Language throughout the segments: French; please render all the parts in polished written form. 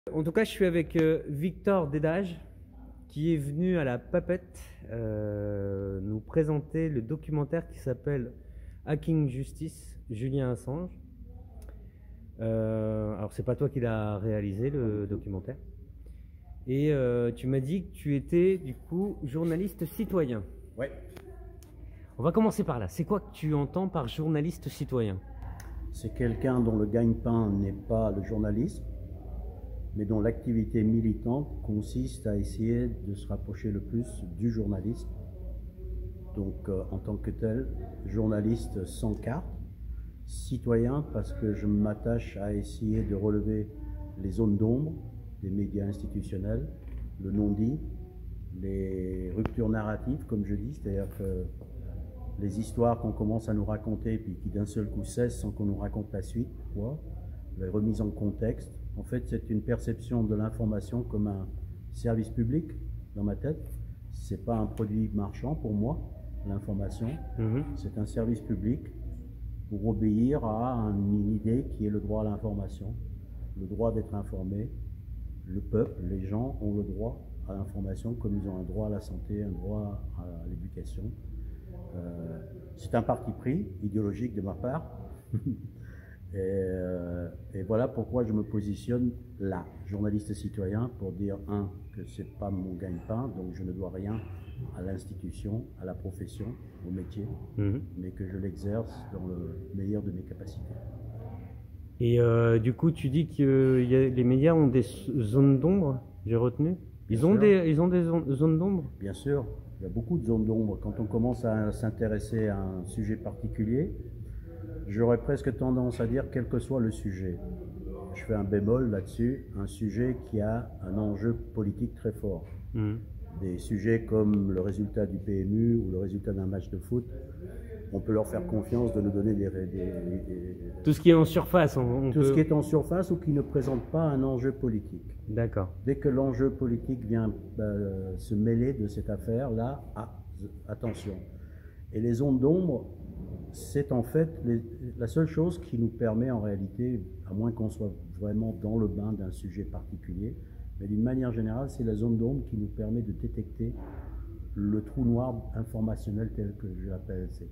En tout cas, je suis avec Victor Dédage, qui est venu à la Papette nous présenter le documentaire qui s'appelle Hacking Justice, Julien Assange. Alors, c'est pas toi qui l'as réalisé, le documentaire. Et tu m'as dit que tu étais, du coup, journaliste citoyen. Ouais. On va commencer par là. C'est quoi que tu entends par journaliste citoyen? C'est quelqu'un dont le gagne-pain n'est pas le journalisme, mais dont l'activité militante consiste à essayer de se rapprocher le plus du journalisme. Donc en tant que tel, journaliste sans carte, citoyen parce que je m'attache à essayer de relever les zones d'ombre des médias institutionnels, le non-dit, les ruptures narratives comme je dis, c'est-à-dire que les histoires qu'on commence à nous raconter puis qui d'un seul coup cessent sans qu'on nous raconte la suite, quoi, les remises en contexte. En fait, c'est une perception de l'information comme un service public dans ma tête. C'est pas un produit marchand pour moi, l'information. C'est un service public pour obéir à une idée qui est le droit à l'information, le droit d'être informé. Le peuple, les gens ont le droit à l'information comme ils ont un droit à la santé, un droit à l'éducation. C'est un parti pris idéologique de ma part. Et voilà pourquoi je me positionne là, journaliste citoyen, pour dire, que c'est pas mon gagne-pain, donc je ne dois rien à l'institution, à la profession, au métier, mais que je l'exerce dans le meilleur de mes capacités. Et du coup, tu dis que les médias ont des zones d'ombre, j'ai retenu. Ils ont des zones d'ombre? Bien sûr, il y a beaucoup de zones d'ombre. Quand on commence à s'intéresser à un sujet particulier, j'aurais presque tendance à dire quel que soit le sujet. Je fais un bémol là-dessus, un sujet qui a un enjeu politique très fort. Des sujets comme le résultat du PMU ou le résultat d'un match de foot, on peut leur faire confiance de nous donner Tout ce qui est en surface. Tout ce qui est en surface ou qui ne présente pas un enjeu politique. D'accord. Dès que l'enjeu politique vient se mêler de cette affaire, là, attention. Et les ondes d'ombre, c'est en fait la seule chose qui nous permet en réalité, à moins qu'on soit vraiment dans le bain d'un sujet particulier, mais d'une manière générale, c'est la zone d'ombre qui nous permet de détecter le trou noir informationnel tel que je l'appelle. C'est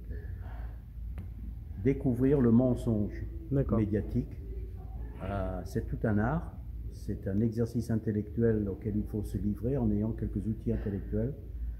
découvrir le mensonge médiatique. C'est tout un art, c'est un exercice intellectuel auquel il faut se livrer en ayant quelques outils intellectuels.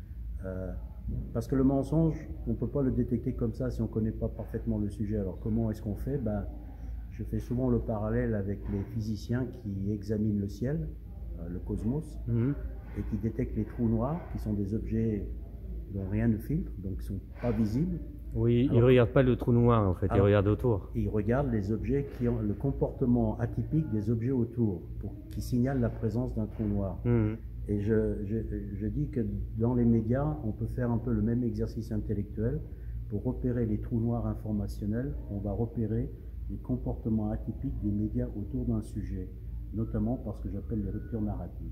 Parce que le mensonge, on ne peut pas le détecter comme ça si on ne connaît pas parfaitement le sujet. Alors comment est-ce qu'on fait? Je fais souvent le parallèle avec les physiciens qui examinent le ciel, le cosmos, et qui détectent les trous noirs, qui sont des objets dont rien ne filtre, donc qui ne sont pas visibles. Oui, ils ne regardent pas le trou noir en fait, ils regardent autour. Ils regardent les objets qui ont le comportement atypique des objets autour, qui signalent la présence d'un trou noir. Et je dis que dans les médias, on peut faire un peu le même exercice intellectuel. Pour repérer les trous noirs informationnels, on va repérer les comportements atypiques des médias autour d'un sujet, notamment par ce que j'appelle les ruptures narratives.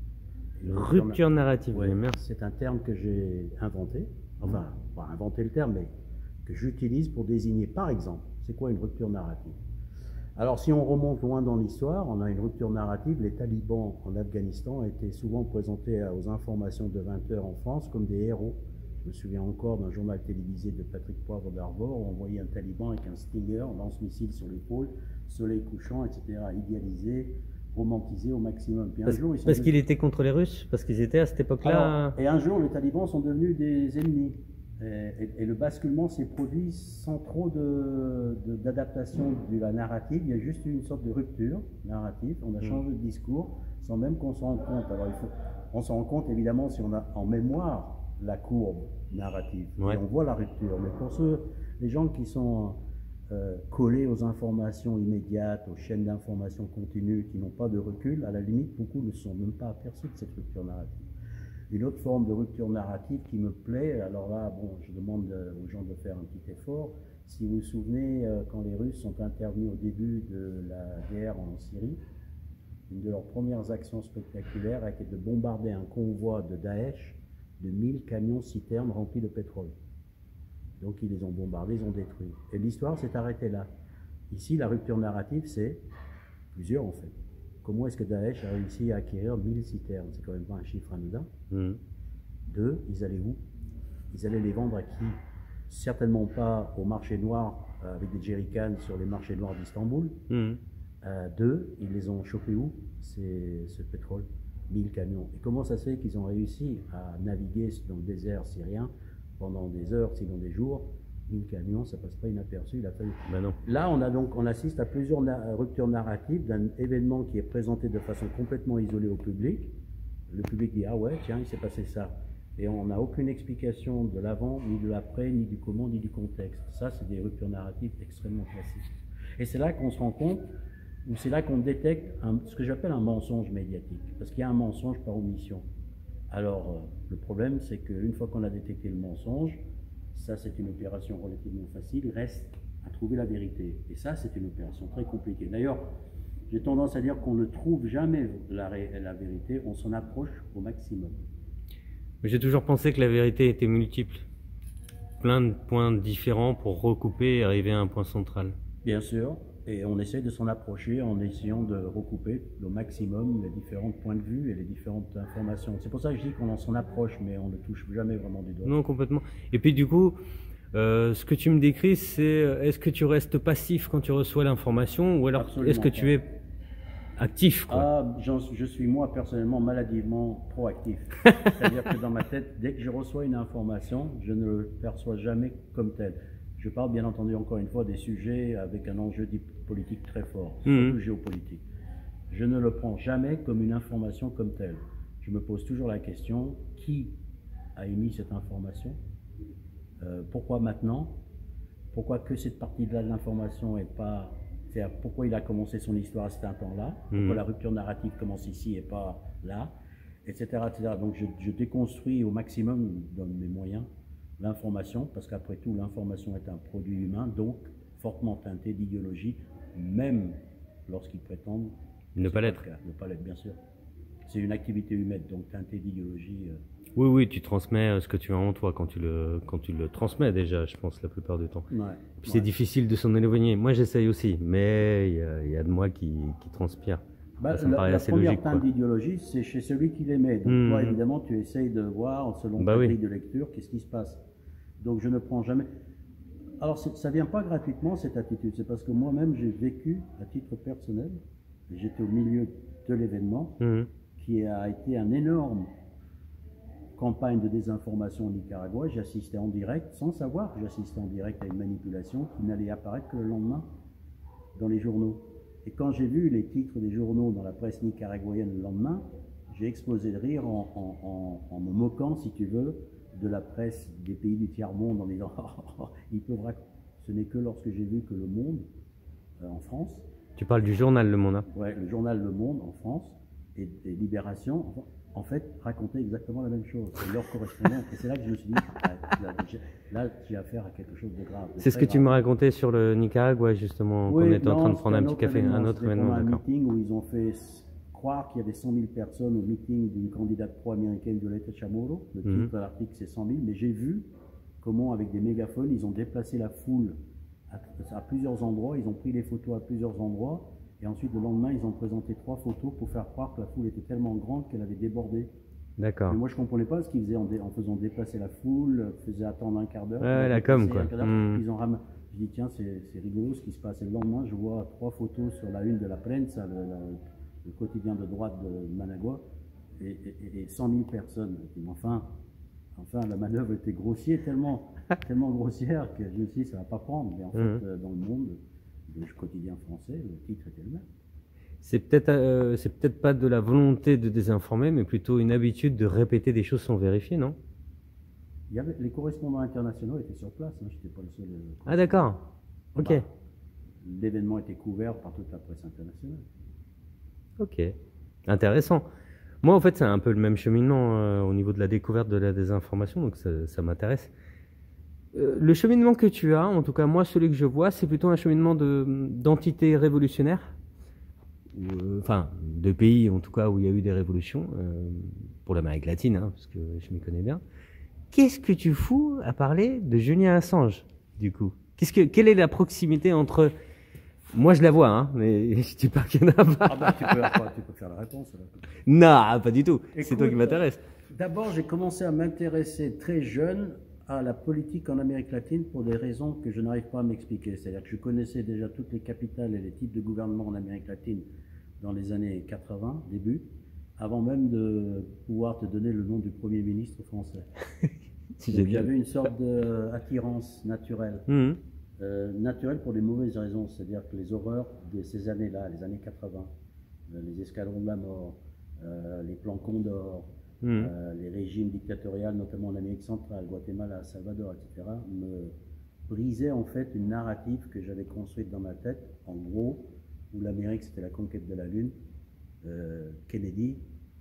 Rupture narrative, oui, merci. C'est un terme que j'ai inventé, enfin, pas inventé le terme, mais que j'utilise pour désigner, par exemple, c'est quoi une rupture narrative? Alors si on remonte loin dans l'histoire, on a une rupture narrative. Les talibans en Afghanistan étaient souvent présentés aux informations de 20h en France comme des héros. Je me souviens encore d'un journal télévisé de Patrick Poivre d'Arvor où on voyait un taliban avec un Stinger, un lance-missile sur l'épaule, soleil couchant, etc., idéalisé, romantisé au maximum. Puis parce qu'il était contre les Russes? Parce qu'ils étaient à cette époque-là... Et un jour, les talibans sont devenus des ennemis. Et le basculement s'est produit sans trop d'adaptation de la narrative. Il y a juste eu une sorte de rupture narrative. On a changé de discours sans même qu'on s'en rende compte. Alors on s'en rend compte évidemment si on a en mémoire la courbe narrative. Et on voit la rupture. Mais pour les gens qui sont collés aux informations immédiates, aux chaînes d'information continues, qui n'ont pas de recul, à la limite, beaucoup ne se sont même pas aperçus de cette rupture narrative. Une autre forme de rupture narrative qui me plaît, alors là, je demande aux gens de faire un petit effort. Si vous vous souvenez, quand les Russes sont intervenus au début de la guerre en Syrie, une de leurs premières actions spectaculaires a été de bombarder un convoi de Daesh de 1000 camions-citernes remplis de pétrole. Donc ils les ont bombardés, ils ont détruits. Et l'histoire s'est arrêtée là. Ici, la rupture narrative, c'est plusieurs en fait. comment est-ce que Daesh a réussi à acquérir 1000 citernes? C'est quand même pas un chiffre anodin. 2, ils allaient où? Ils allaient les vendre à qui? Certainement pas au marché noir avec des jerrycans sur les marchés noirs d'Istanbul. 2, ils les ont chopés où? Ce pétrole, 1000 camions. Et comment ça se fait qu'ils ont réussi à naviguer dans le désert syrien pendant des heures, sinon des jours? 1000 camions, ça passe pas inaperçu. Il a fallu... non. Là, on assiste à plusieurs ruptures narratives d'un événement qui est présenté de façon complètement isolée au public. Le public dit, ah ouais, tiens, il s'est passé ça. Et on n'a aucune explication de l'avant, ni de l'après, ni du comment, ni du contexte. Ça, c'est des ruptures narratives extrêmement classiques. Et c'est là qu'on se rend compte, ou c'est là qu'on détecte ce que j'appelle un mensonge médiatique. Parce qu'il y a un mensonge par omission. Alors, le problème, c'est qu'une fois qu'on a détecté le mensonge, ça, c'est une opération relativement facile. Il reste à trouver la vérité. Et ça, c'est une opération très compliquée. D'ailleurs, j'ai tendance à dire qu'on ne trouve jamais la vérité, on s'en approche au maximum. J'ai toujours pensé que la vérité était multiple. Plein de points différents pour recouper et arriver à un point central. Bien sûr. Et on essaie de s'en approcher en essayant de recouper au maximum les différents points de vue et les différentes informations. C'est pour ça que je dis qu'on s'en approche, mais on ne touche jamais vraiment du doigt. Non, complètement. Et puis du coup, ce que tu me décris, c'est est-ce que tu restes passif quand tu reçois l'information ou alors est-ce que tu es actif, quoi? Ah, je suis moi personnellement maladivement proactif. C'est-à-dire que dans ma tête, dès que je reçois une information, je ne le perçois jamais comme tel. Je parle bien entendu encore une fois des sujets avec un enjeu politique très fort, surtout géopolitique. Je ne le prends jamais comme une information comme telle. Je me pose toujours la question, qui a émis cette information? Pourquoi maintenant? Pourquoi que cette partie-là de l'information est pas... C'est-à-dire pourquoi il a commencé son histoire à cet temps-là, pourquoi la rupture narrative commence ici et pas là, etc. etc. Donc je déconstruis au maximum, dans mes moyens, l'information, parce qu'après tout, l'information est un produit humain, donc fortement teinté d'idéologie, même lorsqu'ils prétendent ne pas l'être. Ne pas l'être, bien sûr. C'est une activité humaine, donc teintée d'idéologie. Oui, oui, tu transmets ce que tu as en toi quand tu le transmets déjà, je pense, la plupart du temps. Ouais, puis c'est difficile de s'en éloigner. Moi, j'essaye aussi, mais il y a de moi qui transpire. Bah, ça me paraît assez logique. La première teinte d'idéologie, c'est chez celui qui l'émet. Donc toi, évidemment, tu essayes de voir, selon ta grille de lecture, qu'est-ce qui se passe. Donc je ne prends jamais... Alors ça ne vient pas gratuitement, cette attitude. C'est parce que moi-même, j'ai vécu, à titre personnel, j'étais au milieu de l'événement, qui a été un énorme campagne de désinformation au Nicaragua. J'assistais en direct, sans savoir que j'assistais en direct à une manipulation qui n'allait apparaître que le lendemain dans les journaux. Et quand j'ai vu les titres des journaux dans la presse nicaraguayenne le lendemain, j'ai explosé de rire en me moquant, si tu veux, de la presse des pays du tiers-monde en disant ils peuvent raconter. Ce n'est que lorsque j'ai vu que Le Monde, en France... Tu parles du journal Le Monde, hein? Ouais, le journal Le Monde en France et Libération, en fait, racontaient exactement la même chose. C'est leur correspondant. Et c'est là que je me suis dit, là, j'ai affaire à quelque chose de grave. C'est ce que tu me racontais sur le Nicaragua, justement, qu'on était en train de prendre un petit café, un autre événement. Un meeting où ils ont fait croire qu'il y avait 100 000 personnes au meeting d'une candidate pro-américaine, Violeta Chamorro. Le titre de l'article, c'est 100 000. Mais j'ai vu comment, avec des mégaphones, ils ont déplacé la foule à plusieurs endroits. Ils ont pris les photos à plusieurs endroits. Et ensuite, le lendemain, ils ont présenté 3 photos pour faire croire que la foule était tellement grande qu'elle avait débordé. D'accord. Mais moi, je ne comprenais pas ce qu'ils faisaient en faisant déplacer la foule, faisaient attendre un quart d'heure. Ouais, la com, quoi. Je dis, tiens, c'est rigolo ce qui se passe. Et le lendemain, je vois 3 photos sur la une de la Prensa, le quotidien de droite de Managua, et 100 000 personnes. Enfin, la manœuvre était grossière, tellement grossière que je me suis dit, ça ne va pas prendre. Mais en fait, dans le monde, le quotidien français, le titre était le même. C'est peut-être pas de la volonté de désinformer, mais plutôt une habitude de répéter des choses sans vérifier, non? Les correspondants internationaux étaient sur place, hein, je n'étais pas le seul. Ah d'accord, ok. L'événement était couvert par toute la presse internationale. Ok, intéressant. Moi, en fait, c'est un peu le même cheminement au niveau de la découverte de la désinformation, donc ça m'intéresse. Le cheminement que tu as, en tout cas moi, celui que je vois, c'est plutôt un cheminement d'entités révolutionnaires, enfin, de pays en tout cas où il y a eu des révolutions, pour l'Amérique latine, hein, parce que je m'y connais bien. Qu'est-ce que tu fous à parler de Julian Assange, du coup? Quelle est la proximité entre Moi, je la vois, hein, mais je dis pas qu'il y en a pas. Ah bah, tu peux faire la réponse. Alors. Non, pas du tout. C'est toi qui Écoute, m'intéresse. D'abord, j'ai commencé à m'intéresser très jeune à la politique en Amérique latine pour des raisons que je n'arrive pas à m'expliquer. C'est-à-dire que je connaissais déjà toutes les capitales et les types de gouvernements en Amérique latine dans les années 80, début, avant même de pouvoir te donner le nom du Premier ministre français. Donc, j'avais une sorte d'attirance naturelle. Naturelle pour des mauvaises raisons, c'est-à-dire que les horreurs de ces années-là, les années 80, les escadrons de la mort, les plans Condor, les régimes dictatoriaux, notamment en Amérique centrale, Guatemala, Salvador, etc., me brisaient en fait une narrative que j'avais construite dans ma tête, en gros, où l'Amérique c'était la conquête de la Lune, Kennedy,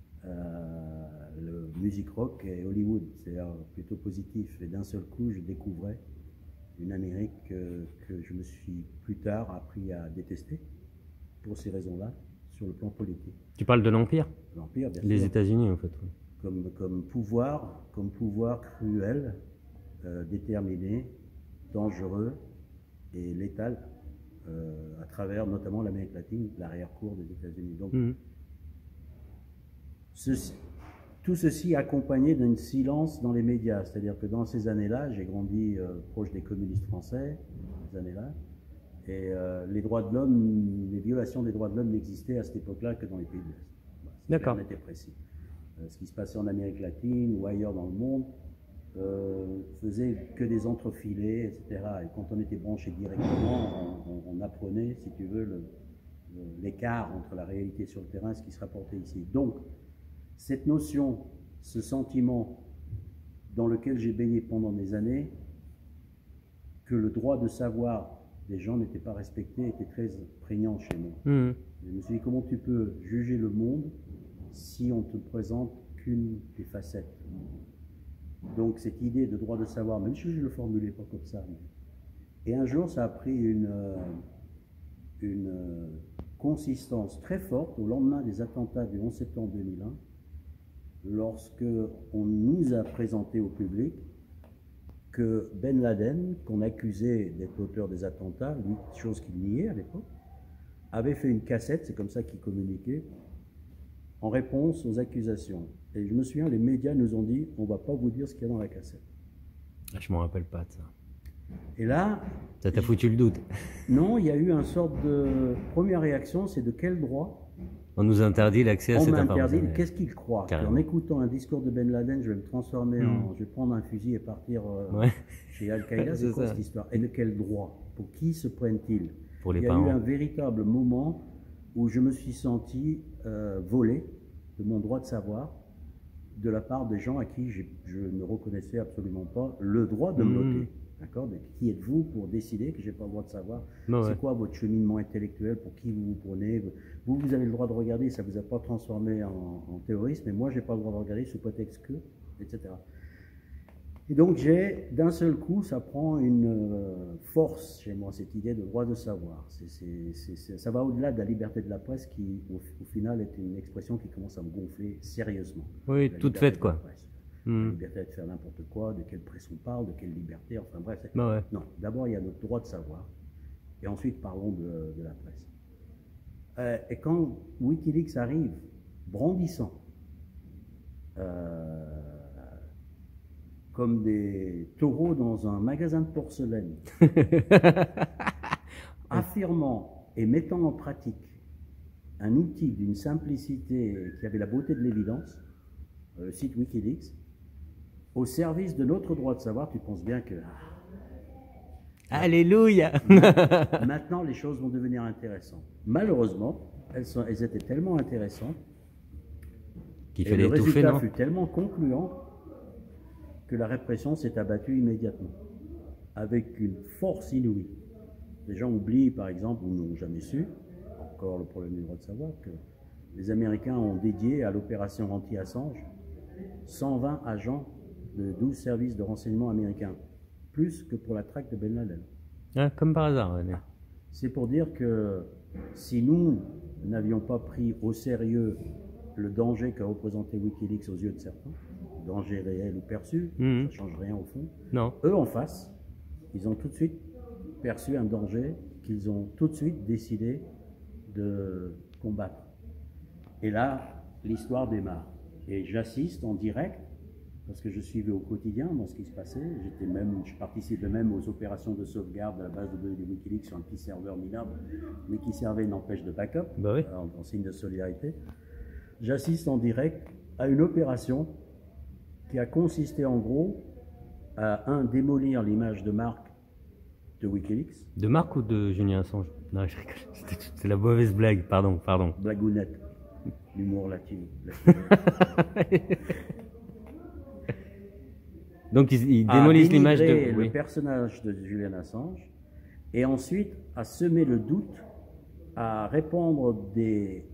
le music rock et Hollywood, c'est-à-dire plutôt positif. Et d'un seul coup, je découvrais une Amérique que je me suis plus tard appris à détester, pour ces raisons-là, sur le plan politique. Tu parles de l'Empire? L'Empire, bien Les sûr. États-Unis, en fait. Comme pouvoir cruel, déterminé, dangereux et létal, à travers notamment l'Amérique latine, l'arrière-cour des États-Unis. Donc, tout ceci accompagné d'un silence dans les médias, c'est-à-dire que dans ces années-là, j'ai grandi proche des communistes français, ces années-là, et les droits de l'homme, les violations des droits de l'homme n'existaient à cette époque-là que dans les pays de l'Est. D'accord. On était précis. Ce qui se passait en Amérique latine ou ailleurs dans le monde faisait que des entrefilés, etc. Et quand on était branché directement, on apprenait, si tu veux, l'écart entre la réalité sur le terrain et ce qui se rapportait ici. Donc, cette notion, ce sentiment dans lequel j'ai baigné pendant des années, que le droit de savoir des gens n'était pas respecté, était très prégnant chez moi. Je me suis dit, comment tu peux juger le monde si on te présente qu'une des facettes? Donc cette idée de droit de savoir, même si je ne le formulais pas comme ça, et un jour ça a pris une consistance très forte au lendemain des attentats du 11 septembre 2001, lorsque on nous a présenté au public que Ben Laden, qu'on accusait d'être l'auteur des attentats, lui, chose qu'il niait à l'époque, avait fait une cassette, c'est comme ça qu'il communiquait, en réponse aux accusations. Et je me souviens, les médias nous ont dit, on ne va pas vous dire ce qu'il y a dans la cassette. Je ne me rappelle pas de ça. Et là... Ça t'a foutu le doute? Non, il y a eu une sorte de... Première réaction, c'est de quel droit on nous interdit l'accès à cette information. On m'interdit, qu'est-ce qu'ils croient? En écoutant un discours de Ben Laden, je vais me transformer en... Je vais prendre un fusil et partir chez Al-Qaïda, c'est quoi cette histoire? Et de quel droit? Pour qui se prennent-ils? Pour les il y a parents. eu un véritable moment où je me suis senti volé de mon droit de savoir de la part des gens à qui je ne reconnaissais absolument pas le droit de me noter. D'accord? Qui êtes-vous pour décider que je n'ai pas le droit de savoir? C'est quoi votre cheminement intellectuel? Pour qui vous vous prenez? Vous avez le droit de regarder, ça ne vous a pas transformé en terroriste, mais moi, je n'ai pas le droit de regarder sous prétexte que, etc. Et donc, d'un seul coup, ça prend une force chez moi, cette idée de droit de savoir. Ça va au-delà de la liberté de la presse qui, au final, est une expression qui commence à me gonfler sérieusement. Oui, toute faite, quoi. La liberté de faire n'importe quoi, de quelle presse on parle, de quelle liberté, enfin bref. Non, d'abord il y a notre droit de savoir, et ensuite parlons de la presse. Et quand Wikileaks arrive, brandissant, comme des taureaux dans un magasin de porcelaine, affirmant et mettant en pratique un outil d'une simplicité qui avait la beauté de l'évidence, le site Wikileaks, au service de notre droit de savoir, tu penses bien que... Alléluia. Maintenant, les choses vont devenir intéressantes. Malheureusement, elles étaient tellement intéressantes qu'il fallait étouffer, le résultat fut tellement concluant que la répression s'est abattue immédiatement, avec une force inouïe. Les gens oublient, par exemple, ou n'ont jamais su, encore le problème du droit de savoir, que les Américains ont dédié à l'opération anti-Assange 120 agents de 12 services de renseignement américains, plus que pour la traque de Ben Laden. Ah, comme par hasard. Ouais. C'est pour dire que si nous n'avions pas pris au sérieux le danger que représentait Wikileaks aux yeux de certains, danger réel ou perçu, ça ne change rien au fond, non. Eux en face, ils ont tout de suite perçu un danger qu'ils ont tout de suite décidé de combattre. Et là, l'histoire démarre. Et j'assiste en direct, parce que je suivais au quotidien dans ce qui se passait. Je participais même aux opérations de sauvegarde de la base de données de Wikileaks sur un petit serveur minable, mais qui servait, n'empêche, de backup, Bah oui. en signe de solidarité. J'assiste en direct à une opération qui a consisté en gros à, démolir l'image de marque de Wikileaks. De Marc ou de Julien Assange? Non, je rigole. C'est la mauvaise blague, pardon. Blagounette, l'humour latino. Donc ils démolissent l'image de... le Oui. personnage de Julian Assange, et ensuite à semer le doute, à répandre des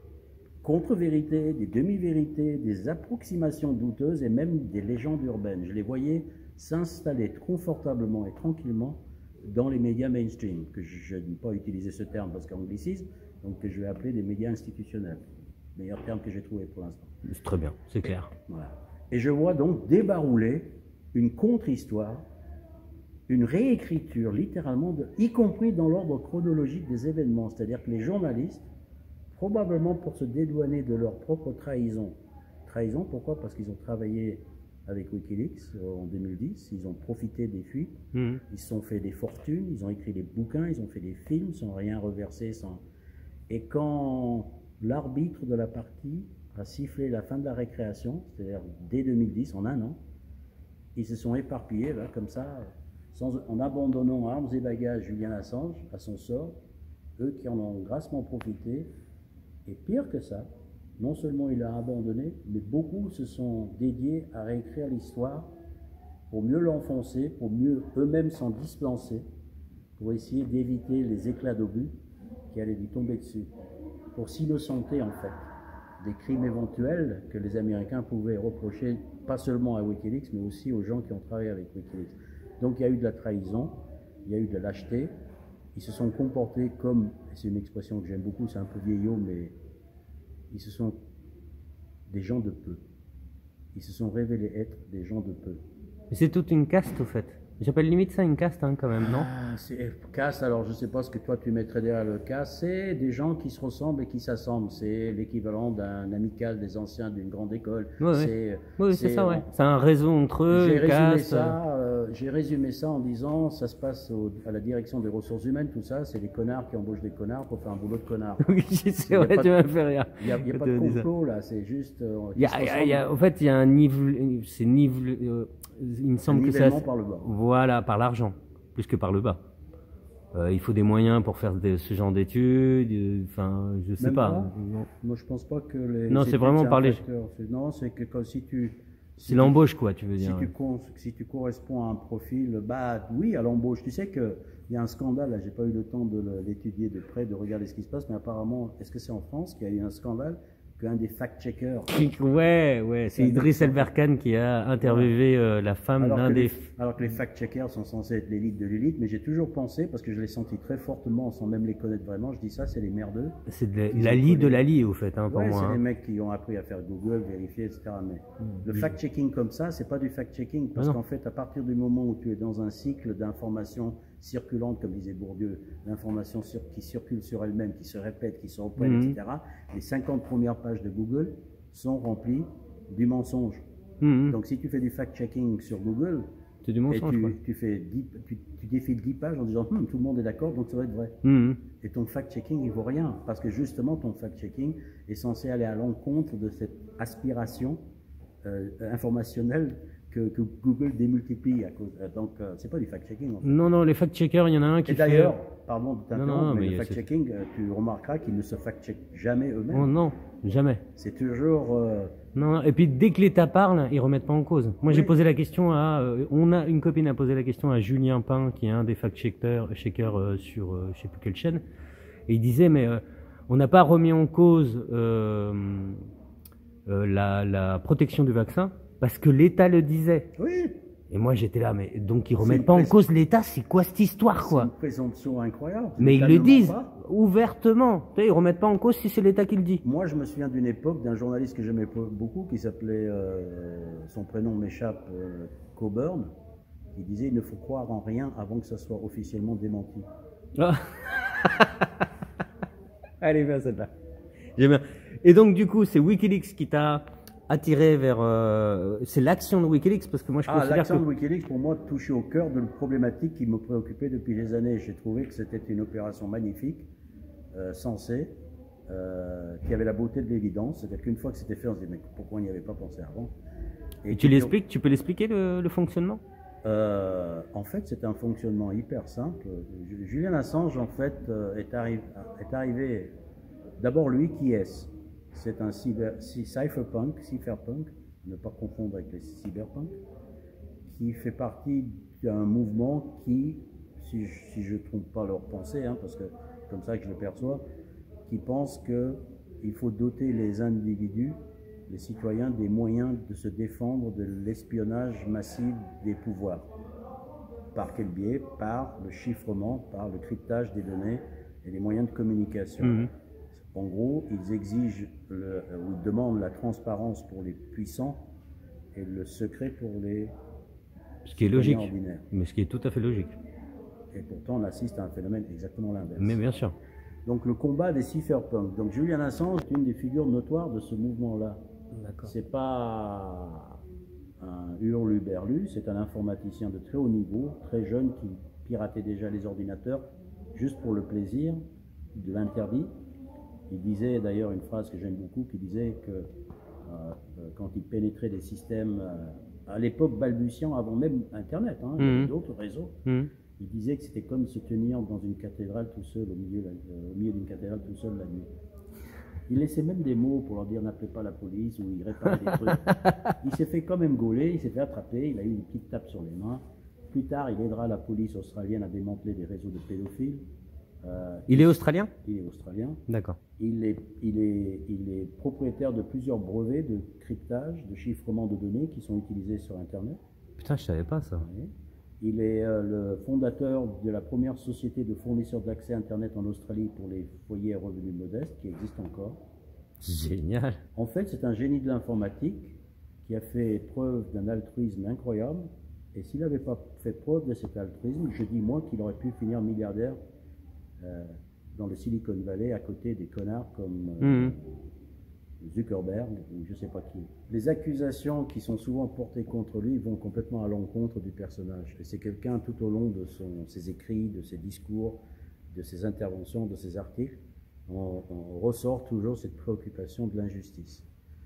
contre-vérités, des demi-vérités, des approximations douteuses et même des légendes urbaines. Je les voyais s'installer confortablement et tranquillement dans les médias mainstream, que je n'aime pas utiliser ce terme parce qu'anglicisme, donc que je vais appeler des médias institutionnels. Meilleur terme que j'ai trouvé pour l'instant. C'est très bien, c'est clair. Voilà. Et je vois donc débarrouler une contre-histoire, une réécriture littéralement, y compris dans l'ordre chronologique des événements. C'est-à-dire que les journalistes, probablement pour se dédouaner de leur propre trahison. Trahison, pourquoi? Parce qu'ils ont travaillé avec Wikileaks en 2010, ils ont profité des fuites, ils se sont fait des fortunes, ils ont écrit des bouquins, ils ont fait des films sans rien reverser. Et quand l'arbitre de la partie a sifflé la fin de la récréation, c'est-à-dire dès 2010, en un an, ils se sont éparpillés, là, comme ça, en abandonnant armes et bagages Julian Assange à son sort, eux qui en ont grassement profité. Et pire que ça, non seulement il a abandonné, mais beaucoup se sont dédiés à réécrire l'histoire pour mieux l'enfoncer, pour mieux eux-mêmes s'en dispenser, pour essayer d'éviter les éclats d'obus qui allaient lui tomber dessus, pour s'innocenter en fait des crimes éventuels que les Américains pouvaient reprocher, pas seulement à Wikileaks, mais aussi aux gens qui ont travaillé avec Wikileaks. Donc il y a eu de la trahison, il y a eu de la lâcheté, ils se sont comportés comme, c'est une expression que j'aime beaucoup, c'est un peu vieillot, mais ils se sont des gens de peu. Ils se sont révélés être des gens de peu. C'est toute une caste, au fait. J'appelle limite ça une caste, hein, quand même, non? C'est caste, alors je ne sais pas ce que toi tu mettrais derrière le caste, c'est des gens qui se ressemblent et qui s'assemblent. C'est l'équivalent d'un amical des anciens d'une grande école. Oui, c'est ça, ouais. C'est un réseau entre eux, J'ai résumé ça en disant, ça se passe à la direction des ressources humaines, tout ça, c'est des connards qui embauchent des connards pour faire un boulot de connard. Oui, c'est vrai, tu m'as fait rire. Il n'y a pas de complot là, c'est juste... En fait, il y a un niveau... il me semble que c'est... par le bas. Voilà, par l'argent, plus que par le bas. Il faut des moyens pour faire ce genre d'études, enfin, je sais pas. Non. Moi, je pense pas que les... Non, c'est vraiment par les... Non, c'est que quand si tu... C'est l'embauche, quoi, tu veux dire. Si tu corresponds à un profil, bah oui, à l'embauche. Tu sais qu'il y a un scandale, là, j'ai pas eu le temps de l'étudier de près, de regarder ce qui se passe, mais apparemment, est-ce que c'est en France qu'il y a eu un scandale qu'un des fact-checkers... Ouais, c'est Idriss Elberkan qui a interviewé la femme d'un des... Alors que les fact-checkers sont censés être l'élite de l'élite, mais j'ai toujours pensé, parce que je l'ai senti très fortement sans même les connaître vraiment, je dis ça, c'est les merdeux. C'est l'ali de l'ali, au fait, hein, pour moi. C'est les mecs qui ont appris à faire Google, vérifier, etc. Mais le fact-checking comme ça, c'est pas du fact-checking, parce qu'en fait, à partir du moment où tu es dans un cycle d'informations circulantes, comme disait Bourdieu, l'information qui circule sur elle-même, qui se répète, qui se reprennent, etc., les 50 premières pages de Google sont remplies du mensonge. Donc si tu fais du fact-checking sur Google, c'est du mensonge, tu défiles 10 pages en disant tout le monde est d'accord, donc ça va être vrai. Et ton fact-checking, il vaut rien, parce que justement, ton fact-checking est censé aller à l'encontre de cette aspiration informationnelle que Google démultiplie. Donc, c'est pas du fact-checking. En fait. Non, les fact-checkers, il y en a un qui fait... D'ailleurs, pardon de t'interrompre, mais le fact-checking, tu remarqueras qu'ils ne se fact-checkent jamais eux-mêmes. Oh non, jamais. C'est toujours... Non, et puis dès que l'État parle, ils remettent pas en cause. Moi, j'ai posé la question une copine a posé la question à Julien Pain, qui est un des fact-checkers sur je sais plus quelle chaîne, et il disait, mais on n'a pas remis en cause la protection du vaccin, parce que l'État le disait. Oui. Et moi, j'étais là, mais donc ils remettent pas en cause l'État, c'est quoi cette histoire, quoi? C'est une présomption incroyable. Mais ils le disent ouvertement. Tu sais, ils remettent pas en cause si c'est l'État qui le dit. Moi, je me souviens d'une époque d'un journaliste que j'aimais beaucoup, qui s'appelait, son prénom m'échappe, Coburn, qui disait il ne faut croire en rien avant que ça soit officiellement démenti. Ah. Elle est bien celle-là. J'aime bien. Et donc du coup, c'est Wikileaks qui t'a attiré vers... c'est l'action de Wikileaks parce que moi je considère l'action que... de Wikileaks, pour moi, touchait au cœur de la problématique qui me préoccupait depuis des années. J'ai trouvé que c'était une opération magnifique, sensée, qui avait la beauté de l'évidence. C'est-à-dire qu'une fois que c'était fait, on se dit, mais pourquoi on n'y avait pas pensé avant? Et tu l'expliques, tu peux l'expliquer le fonctionnement? En fait, c'est un fonctionnement hyper simple. Julian Assange, en fait, est arrivé. D'abord, lui, qui est-ce? C'est un cypherpunk, ne pas confondre avec les cyberpunk, qui fait partie d'un mouvement qui, si je ne trompe pas leur pensée, hein, parce que c'est comme ça que je le perçois, qui pense qu'il faut doter les individus, les citoyens, des moyens de se défendre de l'espionnage massif des pouvoirs. Par quel biais? Par le chiffrement, par le cryptage des données et les moyens de communication. Mmh. En gros, ils exigent ou ils demandent la transparence pour les puissants et le secret pour les ce qui est logique, ordinaires. mais ce qui est tout à fait logique. Et pourtant, on assiste à un phénomène exactement l'inverse. Mais bien sûr. Donc le combat des cypherpunks. Donc Julian Assange est une des figures notoires de ce mouvement-là. C'est pas un hurluberlu, c'est un informaticien de très haut niveau, très jeune, qui piratait déjà les ordinateurs juste pour le plaisir de l'interdit. Il disait d'ailleurs une phrase que j'aime beaucoup, qui disait que quand il pénétrait des systèmes, à l'époque balbutiant, avant même Internet, hein, il y avait d'autres réseaux, il disait que c'était comme se tenir dans une cathédrale tout seul, au milieu d'une cathédrale tout seul la nuit. Il laissait même des mots pour leur dire n'appelez pas la police, ou il réparait des trucs. Il s'est fait quand même gauler, il s'est fait attraper, il a eu une petite tape sur les mains. Plus tard, il aidera la police australienne à démanteler des réseaux de pédophiles. Il est australien? Il est australien. D'accord. Il est propriétaire de plusieurs brevets de cryptage, de chiffrement de données qui sont utilisés sur Internet. Putain, je savais pas ça. Oui. Il est le fondateur de la première société de fournisseurs d'accès Internet en Australie pour les foyers à revenus modestes, qui existe encore. Génial. En fait, c'est un génie de l'informatique qui a fait preuve d'un altruisme incroyable. Et s'il n'avait pas fait preuve de cet altruisme, je dis moi qu'il aurait pu finir milliardaire dans le Silicon Valley à côté des connards comme Zuckerberg ou je ne sais pas qui. Les accusations qui sont souvent portées contre lui vont complètement à l'encontre du personnage. Et c'est quelqu'un tout au long de ses écrits, de ses discours, de ses interventions, de ses articles, on ressort toujours cette préoccupation de l'injustice.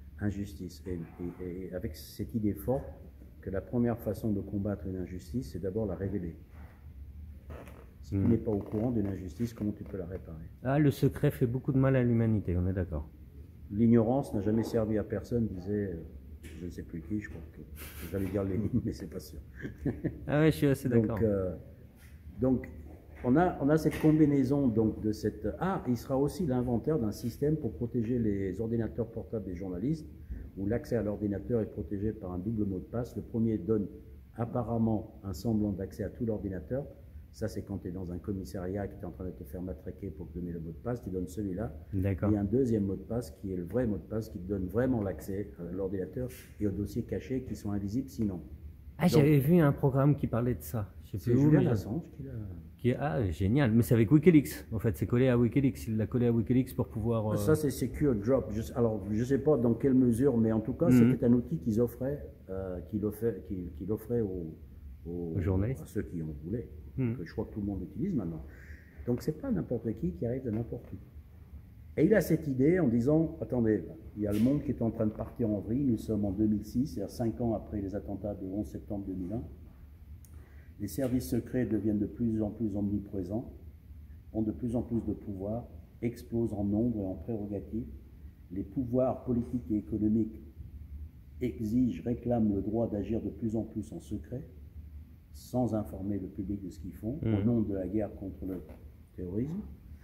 Et avec cette idée forte que la première façon de combattre une injustice, c'est d'abord la révéler. Si tu n'es pas au courant d'une injustice, comment tu peux la réparer? Ah, le secret fait beaucoup de mal à l'humanité, on est d'accord. L'ignorance n'a jamais servi à personne, disait, je ne sais plus qui, je crois que j'allais dire Lénine, mais c'est pas sûr. Ah ouais, je suis assez d'accord. Donc, on a cette combinaison donc, de cette... Ah, il sera aussi l'inventeur d'un système pour protéger les ordinateurs portables des journalistes, où l'accès à l'ordinateur est protégé par un double mot de passe. Le premier donne apparemment un semblant d'accès à tout l'ordinateur. Ça, c'est quand tu es dans un commissariat qui est en train de te faire matraquer pour te donner le mot de passe, tu donnes celui-là. D'accord. Et un deuxième mot de passe qui est le vrai mot de passe qui te donne vraiment l'accès à l'ordinateur et aux dossiers cachés qui sont invisibles sinon. Ah, j'avais vu un programme qui parlait de ça. C'est Julian Assange qui l'a... Ah, génial. Mais c'est avec Wikileaks. En fait, c'est collé à Wikileaks. Il l'a collé à Wikileaks pour pouvoir... Ça, c'est Secure Drop. Alors, je ne sais pas dans quelle mesure, mais en tout cas, c'était un outil qu'ils offraient, qu'il offrait aux journalistes, à ceux qui en voulaient. Que je crois que tout le monde utilise maintenant. Donc c'est pas n'importe qui arrive de n'importe où. Et il a cette idée en disant, attendez, il y a le monde qui est en train de partir en vrille, nous sommes en 2006, c'est-à-dire 5 ans après les attentats du 11 septembre 2001. Les services secrets deviennent de plus en plus omniprésents, ont de plus en plus de pouvoir, explosent en nombre et en prérogatives. Les pouvoirs politiques et économiques exigent, réclament le droit d'agir de plus en plus en secret, sans informer le public de ce qu'ils font, au nom de la guerre contre le terrorisme.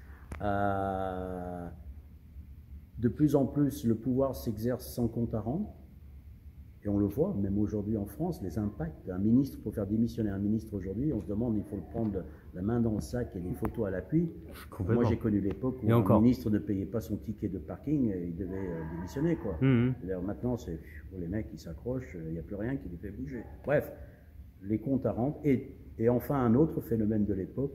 De plus en plus, le pouvoir s'exerce sans compte à rendre. Et on le voit, même aujourd'hui en France, les impacts. Un ministre, pour faire démissionner un ministre aujourd'hui, on se demande, il faut le prendre la main dans le sac et des photos à l'appui. Moi, j'ai connu l'époque où un ministre ne payait pas son ticket de parking et il devait démissionner, quoi. Maintenant, c'est les mecs qui s'accrochent, il n'y a plus rien qui les fait bouger. Bref, les comptes à rendre. Et enfin, un autre phénomène de l'époque,